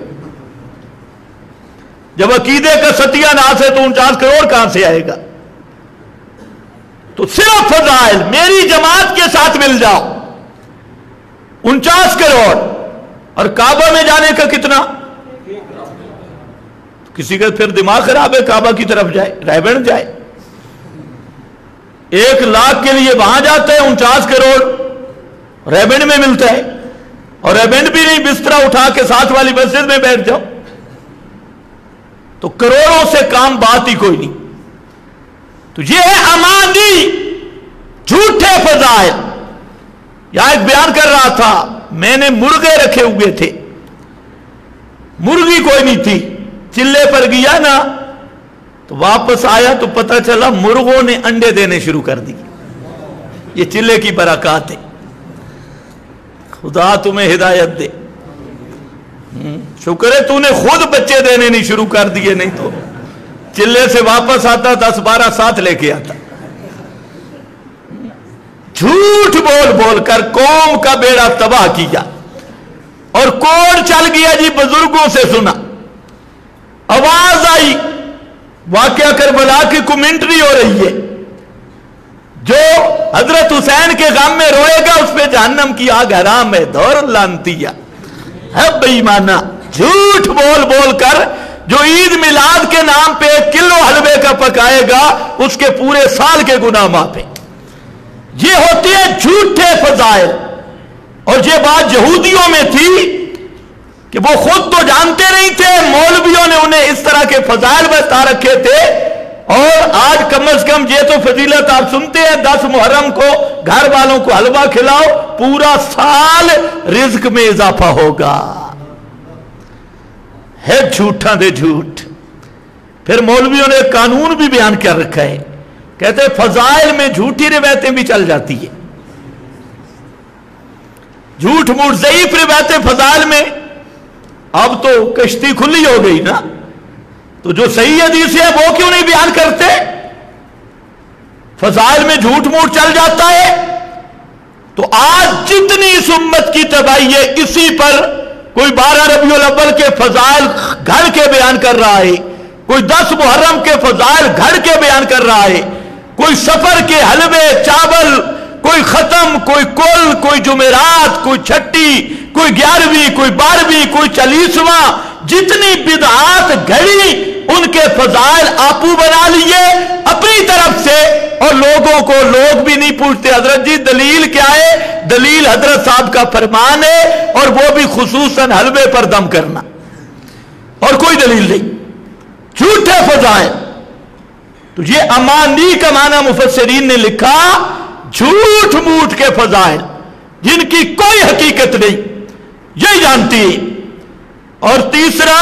جب عقیدے کا ستیہ ناس ہے تو 49 کروڑ کہاں سے آئے گا؟ تو صرف فضائل، میری جماعت کے ساتھ مل جاؤ 49 کروڑ، اور کعبہ میں جانے کا کتنا؟ کسی کا پھر دماغ خراب ہے، کعبہ کی طرف جائے، رہبن جائے، 1 لاکھ کے لیے وہاں جاتے ہیں 49 کروڑ رہبن میں ملتا ہے، اور رہبن بھی نہیں، بسترا اٹھا کے ساتھ والی مسجد میں بیٹھ جاؤ، تو کروڑوں سے کام بات ہی کوئی نہیں۔ تو یہ ہے امانی، جھوٹے فضائل۔ یہاں ایک بیان کر رہا تھا، میں نے مرغے رکھے ہوئے تھے، مرغی کوئی نہیں تھی، چلے پر گیا نا تو واپس آیا تو پتہ چلا مرغوں نے انڈے دینے شروع کر دی۔ یہ چلے کی برکات ہے، خدا تمہیں ہدایت دے۔ شکر ہے تو نے خود بچے دینے نہیں شروع کر دیے، نہیں تو چلے سے واپس آتا 10-12 ساتھ لے کے آتا۔ جھوٹ بول بول کر قوم کا بیڑا تباہ کیا، اور کوڑ چل گیا جی، بزرگوں سے سنا، آواز آئی، واقعہ کربلا کی کمنٹری ہو رہی ہے، جو حضرت حسین کے غم میں روئے گا اس پہ جہنم کی آگ حرام ہے، دور لانتیہ ہے بے ایمانہ۔ جھوٹ بول بول کر جو عید میلاد کے نام پہ 1 کلو حلوے کا پکائے گا اس کے پورے سال کے گناہ معاف ہیں۔ یہ ہوتی ہے جھوٹے فضائل، اور یہ بات یہودیوں میں تھی کہ وہ خود تو جانتے نہیں تھے، مولویوں نے انہیں اس طرح کے فضائل بتا رکھے تھے۔ اور آج کم از کم یہ تو فضیلت آپ سنتے ہیں، 10 محرم کو گھر والوں کو حلوہ کھلاؤ، پورا سال رزق میں اضافہ ہوگا۔ ہے جھوٹاں دے جھوٹ۔ پھر مولویوں نے قانون بھی بیان کر رکھا ہے، کہتے ہیں فضائل میں جھوٹی روایتیں بھی چل جاتی ہیں، جھوٹ موٹ ضعیف روایتیں فضائل میں۔ اب تو کشتی کھلی ہو گئی نا، تو جو صحیح حدیث ہے وہ کیوں نہیں بیان کرتے؟ فضائل میں جھوٹ موٹ چل جاتا ہے۔ تو آج جتنی اس امت کی تباہی ہے اسی پر، کوئی 12 ربیع الاول کے فضائل گھڑ کے بیان کر رہا ہے، کوئی 10 محرم کے فضائل گھڑ کے بیان کر رہا ہے، کوئی سفر کے حلوے چاول، کوئی ختم، کوئی کل، کوئی جمعرات، کوئی چھٹی، کوئی 11ویں، کوئی 12ویں، کوئی 40واں، جتنی بدعات گھڑی ان کے فضائل آپو بنا لیے اپنی طرف سے، اور لوگوں کو لوگ بھی نہیں پوچھتے حضرت جی دلیل کیا ہے؟ دلیل حضرت صاحب کا فرمان ہے، اور وہ بھی خصوصاً حلوے پر دم کرنا، اور کوئی دلیل نہیں، جھوٹے فضائل۔ تو یہ امانی کا معنی مفسرین نے لکھا جھوٹ موٹ کے فضائل، جن کی کوئی حقیقت نہیں، یہ جانتی۔ اور تیسرا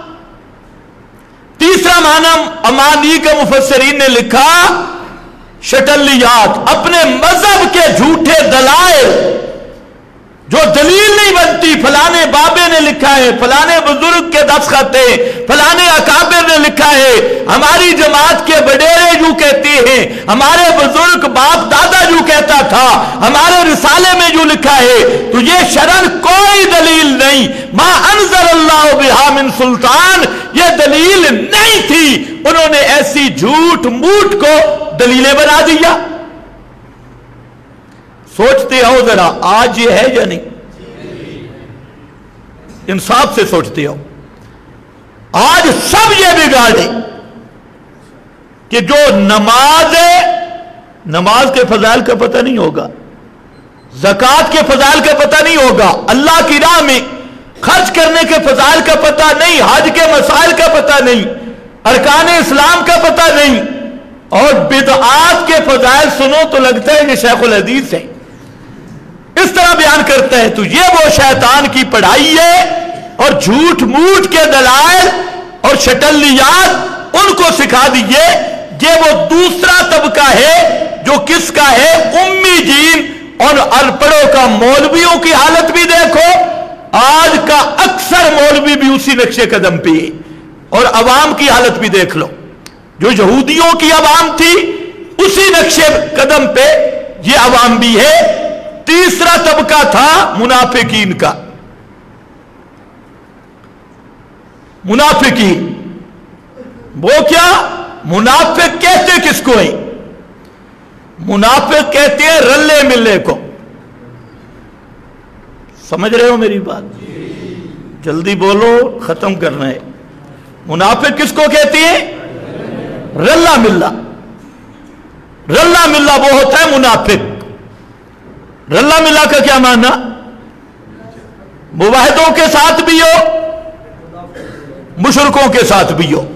معنی امانی کا مفسرین نے لکھا شٹلیات، اپنے مذہب کے جھوٹے دلائل جو دلیل نہیں بنتی، فلانے بابے نے لکھا ہے، فلانے بزرگ کے دستخط ہے، فلانے اکابر نے لکھا ہے، ہماری جماعت کے وڈیرے جو کہتے ہیں، ہمارے بزرگ باپ دادا جو کہتا تھا، ہمارے رسالے میں جو لکھا ہے، تو یہ شرعن کوئی دلیل نہیں، ما انزل اللہ بہا من سلطان، یہ دلیل نہیں تھی، انہوں نے ایسی جھوٹ موٹ کو دلیلیں بنا دیا۔ سوچتے ہو ذرا آج یہ ہے یا نہیں؟ انصاف سے سوچتے ہو؟ آج سب یہ بگاڑے کہ جو نماز ہے، نماز کے فضائل کا پتہ نہیں ہوگا، زکوٰۃ کے فضائل کا پتہ نہیں ہوگا، اللہ کی راہ میں خرچ کرنے کے فضائل کا پتہ نہیں، حج کے مسائل کا پتہ نہیں، ارکان اسلام کا پتہ نہیں، اور بدعات کے فضائل سنو تو لگتا ہے یہ شیخ الحدیث ہے، اس طرح بیان کرتا ہے۔ تو یہ وہ شیطان کی پڑھائی ہے، اور جھوٹ موٹ کے دلائل اور شٹلیات ان کو سکھا دیے۔ یہ وہ دوسرا طبقہ ہے جو کس کا ہے؟ امی جین اور انپڑھوں کا۔ مولویوں کی حالت بھی دیکھو، آج کا اکثر مولوی بھی اسی نقشے قدم پہ ہے، اور عوام کی حالت بھی دیکھ لو، جو یہودیوں کی عوام تھی اسی نقشے قدم پہ یہ عوام بھی ہے۔ تیسرا طبقہ تھا منافقین کا۔ منافقین وہ کیا؟ منافق کہتے کس کو ہیں؟ منافق کہتے ہیں رلے ملے کو۔ سمجھ رہے ہو میری بات؟ جلدی بولو، ختم کرنا ہے۔ منافق کس کو کہتے ہیں؟ رلا ملا۔ رلا ملا وہ ہوتا ہے منافق۔ رلا ملا کا کیا معنی؟ موحدوں کے ساتھ بھی ہو، مشرکوں کے ساتھ بھی ہو،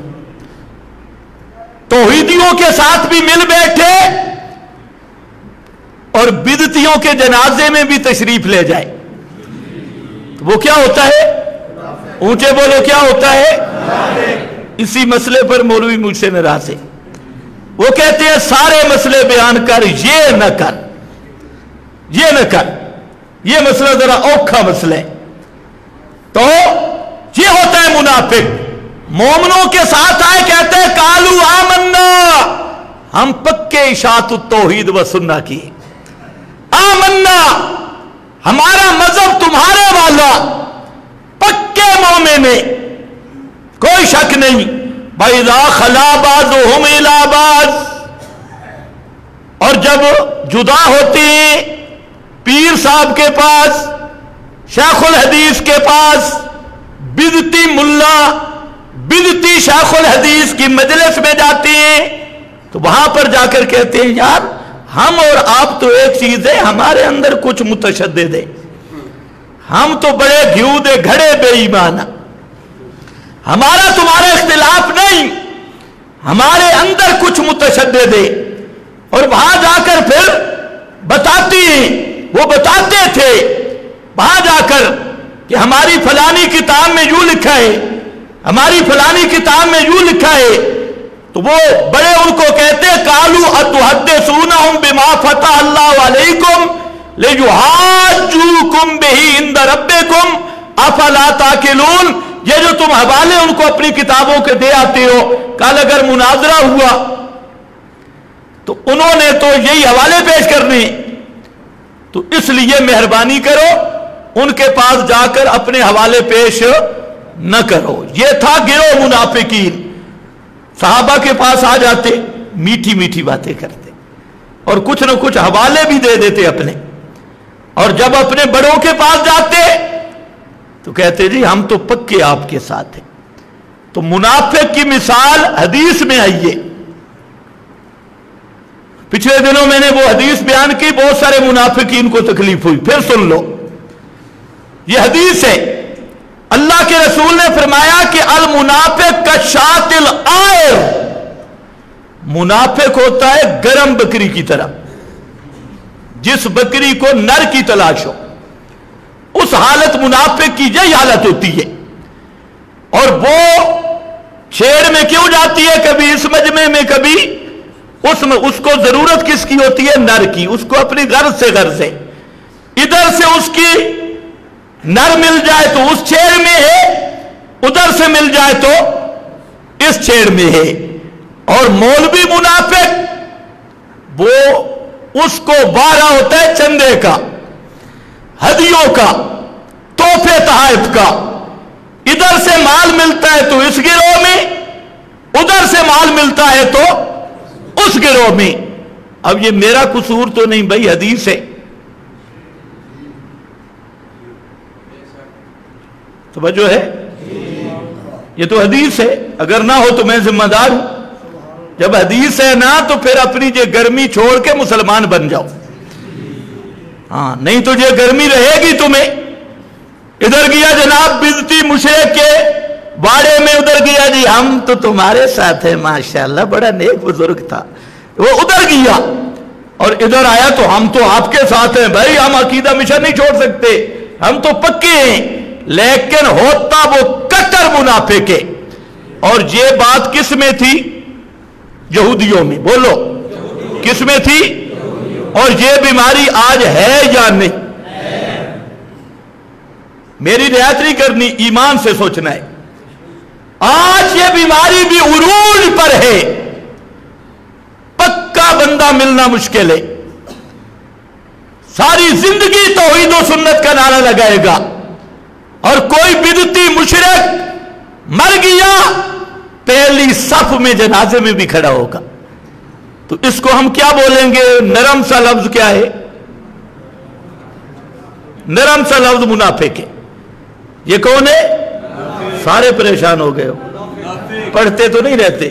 توحیدیوں کے ساتھ بھی مل بیٹھے، اور بدعتیوں کے جنازے میں بھی تشریف لے جائے۔ تو وہ کیا ہوتا ہے؟ اونچے بولو، کیا ہوتا ہے؟ اسی مسئلے پر مولوی مجھ سے ناراض ہے۔ وہ کہتے ہیں سارے مسئلے بیان کر، یہ نہ کر، یہ نہ کر، یہ مسئلہ ذرا اوکھا مسئلہ ہے۔ تو یہ ہوتا ہے منافق۔ مومنوں کے ساتھ آئے، کہتے ہیں قالوا آمنا، ہم پکے اشاعت التوحید و سنہ کی، آمنا ہمارا مذہب تمہارے والا، پکے مومن ہیں، کوئی شک نہیں۔ وَإِذَا خَلَا بَعْضُهُمْ إِلَىٰ بَعْضٍ، اور جب جدا ہوتے ہیں پیر صاحب کے پاس، شیخ الحدیث کے پاس، بدعتی ملا بدعتی شیخ الحدیث کی مجلس میں جاتے ہیں، تو وہاں پر جا کر کہتے ہیں یار ہم اور آپ تو ایک چیز ہے، ہمارے اندر کچھ متشدد ہے، ہم تو بڑے گھیودے گھڑے بے ایمان، ہمارا تمہارا اختلاف نہیں، ہمارے اندر کچھ متشدد ہے۔ اور وہاں جا کر پھر بتاتی ہیں، وہ بتاتے تھے وہاں جا کر کہ ہماری فلانی کتاب میں یوں لکھا ہے، ہماری فلانی کتاب میں یوں لکھا ہے، تو وہ بڑے ان کو کہتے قالوا اتحدثونہم بما فتح اللہ علیکم لیحاجوکم بہ عند ربکم افلا تعقلون۔ یہ جو تم حوالے ان کو اپنی کتابوں کے دے آتے ہو، کل اگر مناظرہ ہوا تو انہوں نے تو یہی حوالے پیش کرنے، تو اس لیے مہربانی کرو ان کے پاس جا کر اپنے حوالے پیش نہ کرو۔ یہ تھا گروہ منافقین۔ صحابہ کے پاس آ جاتے، میٹھی میٹھی باتیں کرتے، اور کچھ نہ کچھ حوالے بھی دے دیتے اپنے، اور جب اپنے بڑوں کے پاس جاتے تو کہتے جی ہم تو پکے آپ کے ساتھ ہیں۔ تو منافق کی مثال حدیث میں آئی ہے۔ پچھلے دنوں میں نے وہ حدیث بیان کی، بہت سارے منافقین کو تکلیف ہوئی، پھر سن لو۔ یہ حدیث ہے، اللہ کے رسول نے فرمایا کہ المنافق کالشاۃ العائر، منافق ہوتا ہے گرم بکری کی طرح، جس بکری کو نر کی تلاش ہو، اس حالت منافق کی یہی حالت ہوتی ہے۔ اور وہ چھیڑ میں کیوں جاتی ہے؟ کبھی اس مجمع میں، کبھی اس میں۔ اس کو ضرورت کس کی ہوتی ہے؟ نر کی، اس کو اپنی غرض سے، ادھر سے اس کی نر مل جائے تو اس چھیڑ میں ہے، ادھر سے مل جائے تو اس چھیڑ میں ہے۔ اور مولوی منافق وہ اس کو وعدہ ہوتا ہے چندے کا، ہدیوں کا، تحفے تحائف کا، ادھر سے مال ملتا ہے تو اس گروہ میں، ادھر سے مال ملتا ہے تو اس گروہ میں۔ اب یہ میرا قصور تو نہیں بھائی، حدیث ہے۔ توجہ ہے، یہ تو حدیث ہے، اگر نہ ہو تو میں ذمہ دار ہوں۔ جب حدیث ہے نا تو پھر اپنی یہ گرمی چھوڑ کے مسلمان بن جاؤ، ہاں نہیں تو یہ گرمی رہے گی تمہیں۔ ادھر گیا جناب بدعتی مشرک کے باڑے میں، ادھر گیا جی ہم تو تمہارے ساتھ ہیں ماشاءاللہ، بڑا نیک بزرگ تھا، وہ ادھر گیا، اور ادھر آیا تو ہم تو آپ کے ساتھ ہیں بھائی، ہم عقیدہ مشن نہیں چھوڑ سکتے، ہم تو پکے ہیں۔ لیکن ہوتا وہ کٹر منافق ہے۔ اور یہ بات کس میں تھی؟ یہودیوں میں، بولو کس میں تھی؟ اور یہ بیماری آج ہے یا نہیں؟ میری رعایت نہیں کرنی، ایمان سے سوچنا ہے۔ آج یہ بیماری بھی عروج پر ہے، پکا بندہ ملنا مشکل ہے، ساری زندگی توحید و سنت کا نعرہ لگائے گا، اور کوئی بدعتی مشرک مر گیا پہلی صف میں جنازے میں بھی کھڑا ہوگا، تو اس کو ہم کیا بولیں گے؟ نرم سا لفظ کیا ہے؟ نرم سا لفظ منافق ہے۔ یہ کون ہے؟ سارے پریشان ہو گئے ہو، پڑھتے تو نہیں رہتے،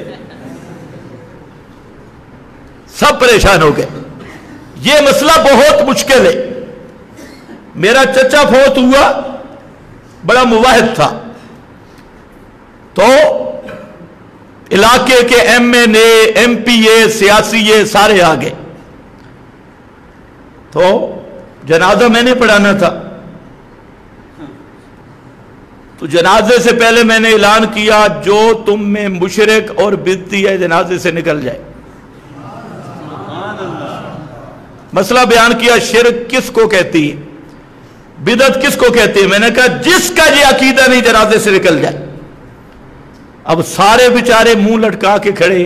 سب پریشان ہو گئے۔ یہ مسئلہ بہت مشکل ہے۔ میرا چچا فوت ہوا، بڑا مواحد تھا، تو علاقے کے M N A, M P A, سیاسی سارے آ گئے، تو جنازہ میں نے پڑھانا تھا، تو جنازے سے پہلے میں نے اعلان کیا جو تم میں مشرک اور بدعتی ہے جنازے سے نکل جائے۔ مسئلہ بیان کیا، شرک کس کو کہتی ہے، بدعت کس کو کہتی ہے؟ میں نے کہا جس کا یہ عقیدہ نہیں جنازے سے نکل جائے۔ اب سارے بیچارے منہ لٹکا کے کھڑے۔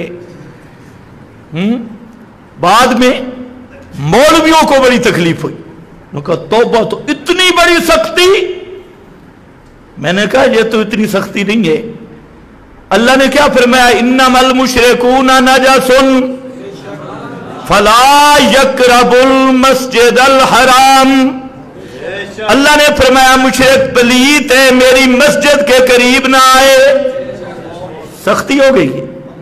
بعد میں مولویوں کو بڑی تکلیف ہوئی، انہوں نے کہا توبہ، تو اتنی بڑی سختی؟ میں نے کہا یہ تو اتنی سختی نہیں ہے، اللہ نے کیا فرمایا؟ انما المشرکون نجس فلا یقربوا المسجد الحرام۔ اللہ نے فرمایا مشرک پلیت ہے، میری مسجد کے قریب نہ آئے۔ سختی ہو گئی ہے،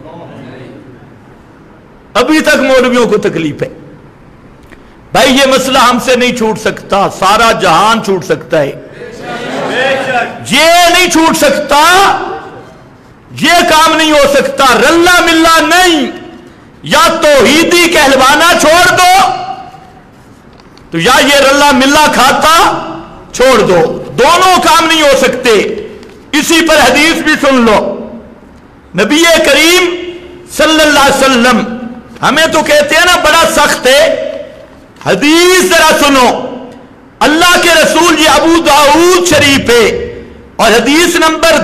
ابھی تک مولویوں کو تکلیف ہے۔ بھائی یہ مسئلہ ہم سے نہیں چھوٹ سکتا، سارا جہان چھوٹ سکتا ہے، یہ نہیں چھوٹ سکتا، یہ کام نہیں ہو سکتا۔ رلا ملا نہیں، یا توحیدی کہلوانا چھوڑ دو تو یا یہ رلا ملا کھاتا چھوڑ دو، دونوں کام نہیں ہو سکتے۔ اسی پر حدیث بھی سن لو، نبی کریم صلی اللہ علیہ وسلم ہمیں تو کہتے ہیں نا بڑا سخت ہے، حدیث ذرا سنو، اللہ کے رسول یہ ابو داؤد شریف ہے اور حدیث نمبر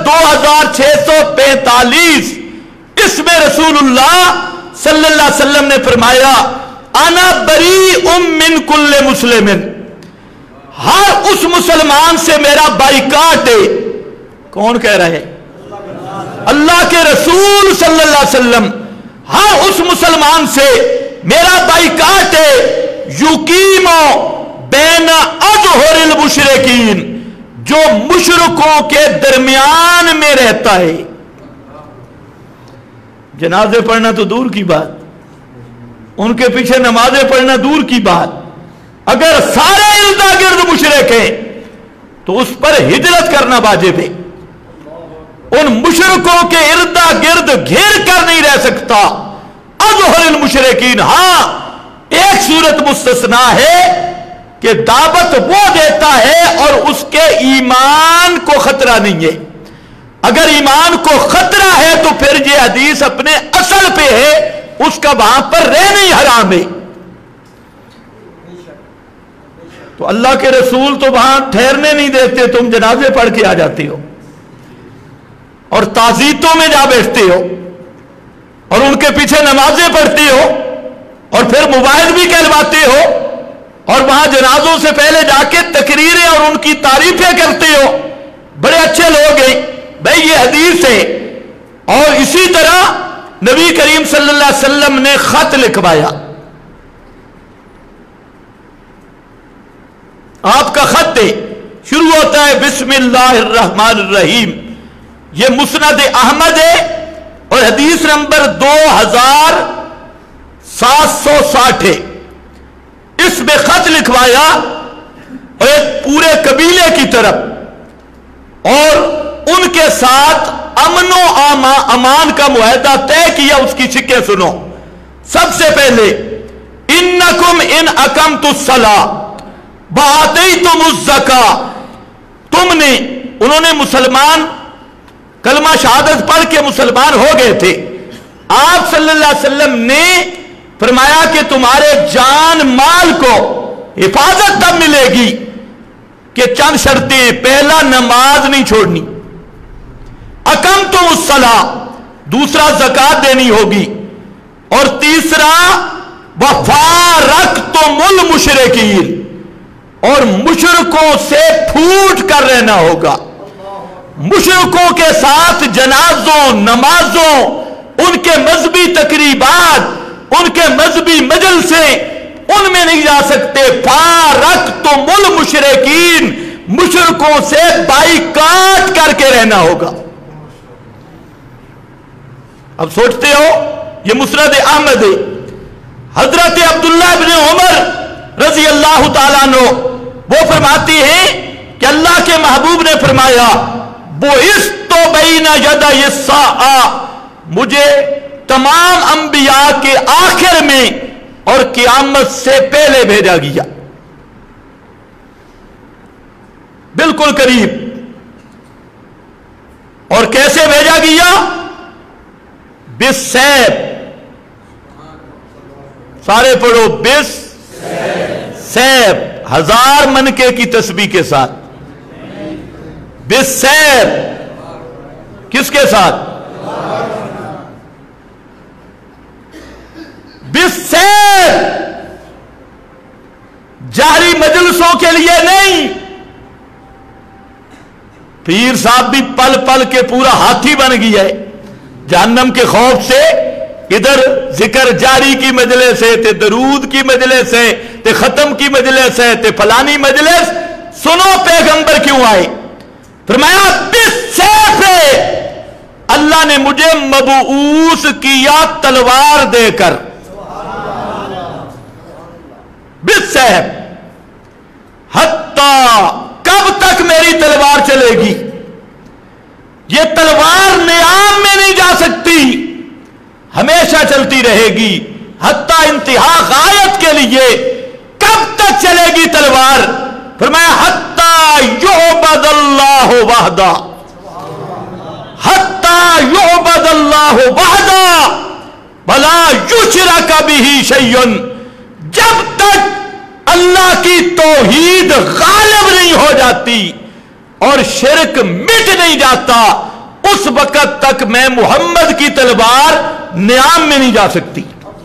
2645، اس میں رسول اللہ صلی اللہ علیہ وسلم نے فرمایا انا بریء من کل مسلم، ہر اس مسلمان سے میرا بائیکاٹ ہے۔ کون کہہ رہا ہے؟ اللہ کے رسول صلی اللہ علیہ وسلم، ہر اس مسلمان سے میرا بائیکاٹ ہے، یقیم بین اظہر المشرکین، جو مشرکوں کے درمیان میں رہتا ہے۔ جنازے پڑھنا تو دور کی بات، ان کے پیچھے نمازیں پڑھنا دور کی بات، اگر سارے ارد گرد مشرک ہیں تو اس پر ہجرت کرنا واجب ہے۔ ان مشرکوں کے ارد گرد گھیر کر نہیں رہ سکتا۔ اظہر المشرکین، ہاں ایک صورت مستثنا ہے کہ دعوت وہ دیتا ہے اور اس کے ایمان کو خطرہ نہیں ہے۔ اگر ایمان کو خطرہ ہے تو پھر یہ حدیث اپنے اصل پہ ہے، اس کا وہاں پر رہنا ہی حرام ہے۔ تو اللہ کے رسول تو وہاں ٹھہرنے نہیں دیتے، تم جنازے پڑھ کے آ جاتے ہو اور تعزیتوں میں جا بیٹھتے ہو اور ان کے پیچھے نمازیں پڑھتے ہو اور پھر مواعظ بھی کہلواتے ہو اور وہاں جنازوں سے پہلے جا کے تقریریں اور ان کی تعریفیں کرتے ہو. بڑے اچھے لوگ ہیں بھائی، یہ حدیث ہے. اور اسی طرح نبی کریم صلی اللہ علیہ وسلم نے خط لکھوایا. آپ کا خط ہے، شروع ہوتا ہے بسم اللہ الرحمن الرحیم. یہ مسند احمد ہے اور حدیث نمبر 2760 ہے. اس میں خط لکھوایا اور ایک پورے قبیلے کی طرف، اور ان کے ساتھ امن و امان کا معاہدہ طے کیا. اس کی شکیں سنو. سب سے پہلے انکم ان اقمتم الصلاۃ وآتیتم الزکاۃ، تم نے، انہوں نے مسلمان کلمہ شہادت پڑھ کے مسلمان ہو گئے تھے. آپ صلی اللہ علیہ وسلم نے فرمایا کہ تمہارے جان مال کو حفاظت تب ملے گی کہ چند شرطیں. پہلا، نماز نہیں چھوڑنی، اقمتم الصلاۃ. دوسرا، زکات دینی ہوگی. اور تیسرا، وفارقتم المشرکین، اور مشرکوں سے پھوٹ کر رہنا ہوگا. مشرکوں کے ساتھ جنازوں، نمازوں، ان کے مذہبی تقریبات، ان کے مذہبی مجلسیں، ان میں نہیں جا سکتے. فارقتم المشرکین، مشرکوں سے بائیکاٹ کر کے رہنا ہوگا. اب سوچتے ہو یہ مسند احمد ہے. حضرت عبداللہ بن عمر رضی اللہ تعالیٰ عنہ وہ فرماتی ہیں کہ اللہ کے محبوب نے فرمایا بُعِثْتُ بَيْنَ يَدَيِ السَّاعَةِ، مجھے تمام انبیاء کے آخر میں اور قیامت سے پہلے بھیجا گیا، بالکل قریب. اور کیسے بھیجا گیا؟ بالسیف. سارے پڑھو، بالسیف، 1000 منکے کی تسبیح کے ساتھ. بالسیف، کس کے ساتھ؟ بالسیف، جاری مجلسوں کے لیے نہیں. پیر صاحب بھی پل پل کے پورا ہاتھی بن گیا ہے جہنم کے خوف سے. ادھر ذکر جاری کی مجلس ہے، تے درود کی مجلس ہے، تے ختم کی مجلس ہے، تے فلانی مجلس. سنو پیغمبر کیوں آئے. فرمایا بالسیف، اللہ نے مجھے مبعوث کیا تلوار دے کر. بالسیف. حتی، کب تک میری تلوار چلے گی؟ یہ تلوار نیام میں نہیں جا سکتی، ہمیشہ چلتی رہے گی. حتی انتہا غایت کے لیے. کب تک چلے گی تلوار؟ فرمایا حتی یعبد اللہ وحدہ، حتی یعبد اللہ وحدہ ولا یشرک بہ شیء، جب تک اللہ کی توحید غالب نہیں ہو جاتی اور شرک مٹ نہیں جاتا، اس وقت تک میں محمد کی تلوار نیام میں نہیں جا سکتی.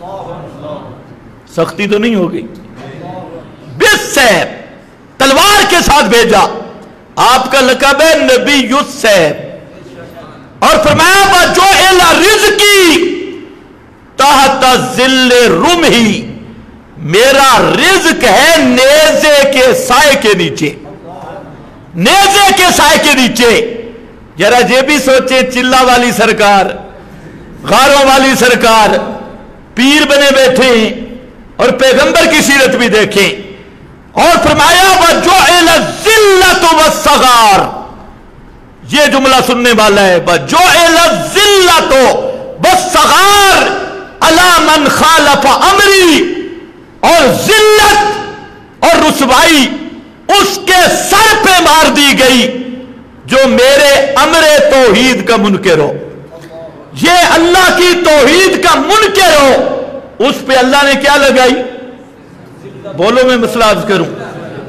سختی تو نہیں ہو گئی. بالسیف، تلوار کے ساتھ بھیجا. آپ کا لقب ہے نبی السیف. اور فرمایا وَجُعِلَ رِزْقِي تحت ظل رمحی، میرا رزق ہے نیزے کے سائے کے نیچے. نیزے کے سائے کے نیچے. ذرا یہ بھی سوچیں، چلا والی سرکار، غاروں والی سرکار پیر بنے بیٹھے ہیں اور پیغمبر کی سیرت بھی دیکھیں. اور فرمایا وَجُعِلَ الذِّلَّةُ وَالصَّغَارُ، یہ جملہ سننے والا ہے. وَجُعِلَ الذِّلَّةُ وَالصَّغَارُ عَلَى مَنْ خَالَفَ أَمْرِي، اور ذلت اور رسوائی اس کے سر پہ مار دی گئی جو میرے امر توحید کا منکر ہو. یہ اللہ کی توحید کا منکر ہو، اس پہ اللہ نے کیا لگائی؟ بولو میں مسئلہ عرض کروں.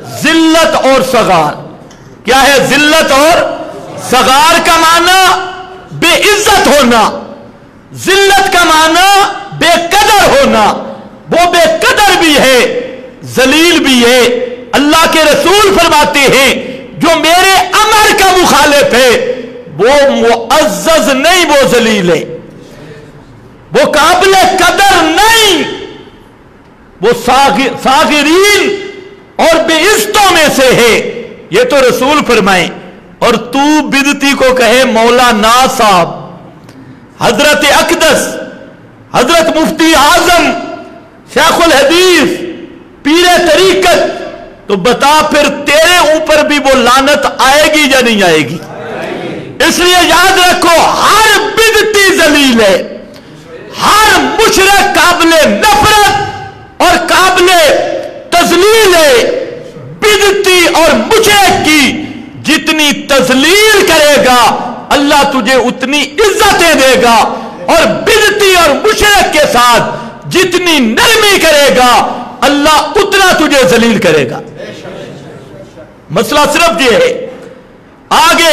ذلت اور صغار. کیا ہے ذلت اور صغار کا معنی؟ بے عزت ہونا. ذلت کا معنی بے قدر ہونا. وہ بے قدر بھی ہے، ذلیل بھی ہے. اللہ کے رسول فرماتے ہیں جو میرے امر کا مخالف ہے وہ معزز نہیں، وہ ذلیل ہے، وہ قابل قدر نہیں، وہ صاغرین اور بے عزتوں میں سے ہے. یہ تو رسول فرمائیں. اور تو بدعتی کو کہے مولانا صاحب، حضرت اقدس، حضرت مفتی اعظم، شیخ الحدیث، پیر طریقت، تو بتا پھر تیرے اوپر بھی وہ لعنت آئے گی یا نہیں آئے گی؟ اس لیے یاد رکھو ہر بدعتی ذلیل ہے، ہر مشرک قابل نفرت اور قابل تذلیل ہے. بدعتی اور مشرک کی جتنی تذلیل کرے گا اللہ تجھے اتنی عزتیں دے گا، اور بدعتی اور مشرک کے ساتھ جتنی نرمی کرے گا اللہ اتنا تجھے ذلیل کرے گا. مسئلہ صرف یہ ہے. آگے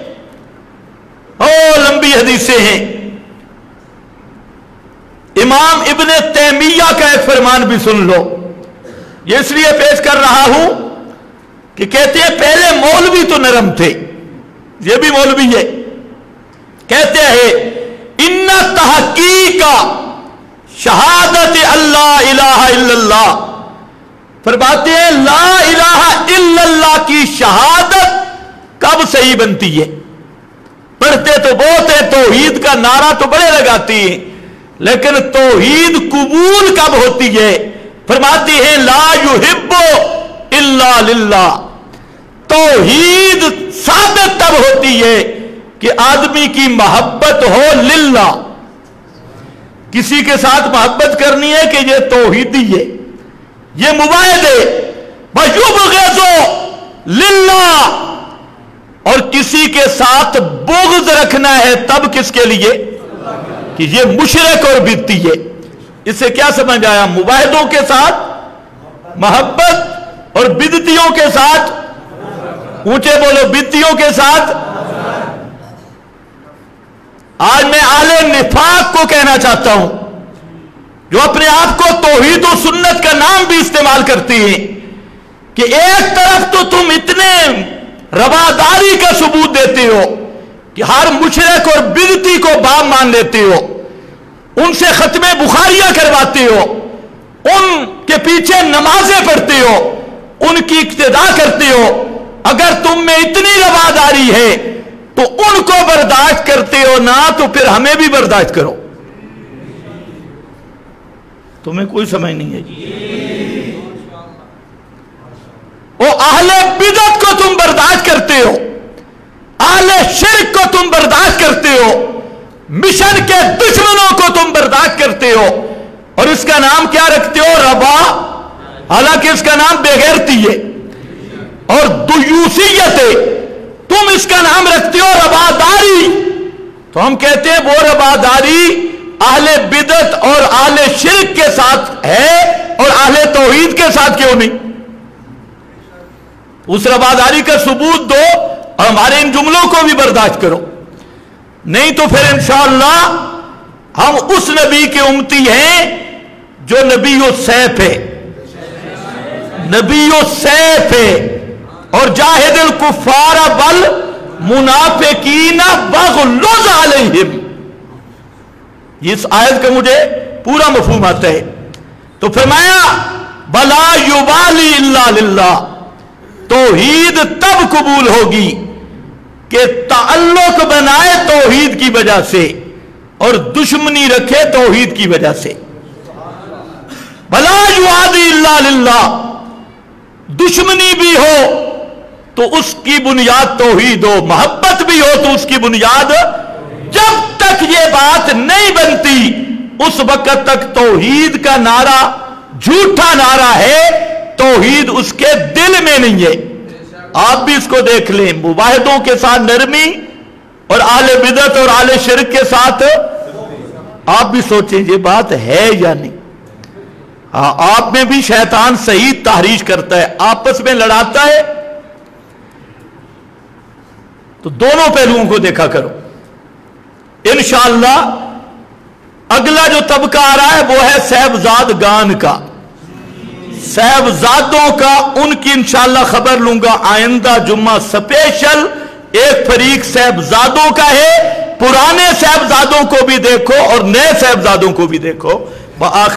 لمبی حدیثیں ہیں. امام ابن تیمیہ کا ایک فرمان بھی سن لو. یہ اس لیے پیش کر رہا ہوں کہ کہتے ہیں پہلے مولوی تو نرم تھے، یہ بھی مولوی ہے. کہتے ہیں ان تحقیق شہادت اللہ الہ الا اللہ، فرماتے ہیں لا الہ الا اللہ کی شہادت کب صحیح بنتی ہے؟ پڑھتے تو بہت ہے، توحید کا نعرہ تو بڑے لگاتی ہیں، لیکن توحید قبول کب ہوتی ہے؟ فرماتی ہیں لا یحب الا للہ. توحید ثابت تب ہوتی ہے کہ آدمی کی محبت ہو للہ. کسی کے ساتھ محبت کرنی ہے کہ یہ توحیدی ہے، یہ مباحث ہے. وَيُبْغِضُ لِلَّهِ، اور کسی کے ساتھ بغض رکھنا ہے تب کس کے لیے؟ کہ یہ مشرک اور بدعتی ہے. اس سے کیا سمجھ آیا؟ مباحثوں کے ساتھ محبت اور بدعتیوں کے ساتھ، اونچے بولو، بدعتیوں کے ساتھ. آج میں اہل نفاق کو کہنا چاہتا ہوں جو اپنے آپ کو توحید و سنت کا نام بھی استعمال کرتی ہیں کہ ایک طرف تو تم اتنے رواداری کا ثبوت دیتے ہو کہ ہر مشرک اور بدعتی کو باپ مان لیتے ہو، ان سے ختم بخاریاں کرواتے ہو، ان کے پیچھے نمازیں پڑھتے ہو، ان کی اقتداء کرتے ہو. اگر تم میں اتنی رواداری ہے تو ان کو برداشت کرتے ہو نا، تو پھر ہمیں بھی برداشت کرو. تمہیں کوئی سمجھ نہیں ہے جی. وہ اہل بدعت کو تم برداشت کرتے ہو، اہل شرک کو تم برداشت کرتے ہو، مشن کے دشمنوں کو تم برداشت کرتے ہو، اور اس کا نام کیا رکھتے ہو؟ ربا. حالانکہ اس کا نام بے غیرتی ہے اور دیوسیت ہے. تم اس کا نام رکھتے ہو رواداری. تو ہم کہتے ہیں وہ رواداری اہل بدعت اور اہل شرک کے ساتھ ہے اور اہل توحید کے ساتھ کیوں نہیں؟ اس رواداری کا ثبوت دو اور ہمارے ان جملوں کو بھی برداشت کرو. نہیں تو پھر انشاءاللہ ہم اس نبی کے امتی ہیں جو نبی السیف ہے، نبی السیف ہے. اور جاہد الکفار والمنافقین واغلظ علیہم، اس آیت کا مجھے پورا مفہوم آتا ہے. تو فرمایا بلا یبالی الا للہ. توحید تب قبول ہوگی کہ تعلق بنائے توحید کی وجہ سے اور دشمنی رکھے توحید کی وجہ سے. بلا یبالی الا للہ، دشمنی بھی ہو تو اس کی بنیاد توحید ہو، محبت بھی ہو تو اس کی بنیاد. جب تک یہ بات نہیں بنتی اس وقت تک توحید کا نعرہ جھوٹا نعرہ ہے، توحید اس کے دل میں نہیں ہے. آپ بھی اس کو دیکھ لیں، مباحثوں کے ساتھ نرمی اور اہل بدعت اور اہل شرک کے ساتھ آپ بھی سوچیں یہ بات ہے یا نہیں. آپ میں بھی شیطان صحیح تحریش کرتا ہے، آپس میں لڑاتا ہے، تو دونوں پہلوؤں کو دیکھا کرو۔ انشاءاللہ اگلا جو طبقہ آ رہا ہے وہ ہے صاحبزادگان کا، صاحبزادوں کا، ان کی انشاءاللہ خبر لوں گا آئندہ جمعہ سپیشل۔ ایک فریق صاحبزادوں کا ہے، پرانے صاحبزادوں کو بھی دیکھو اور نئے صاحبزادوں کو بھی دیکھو۔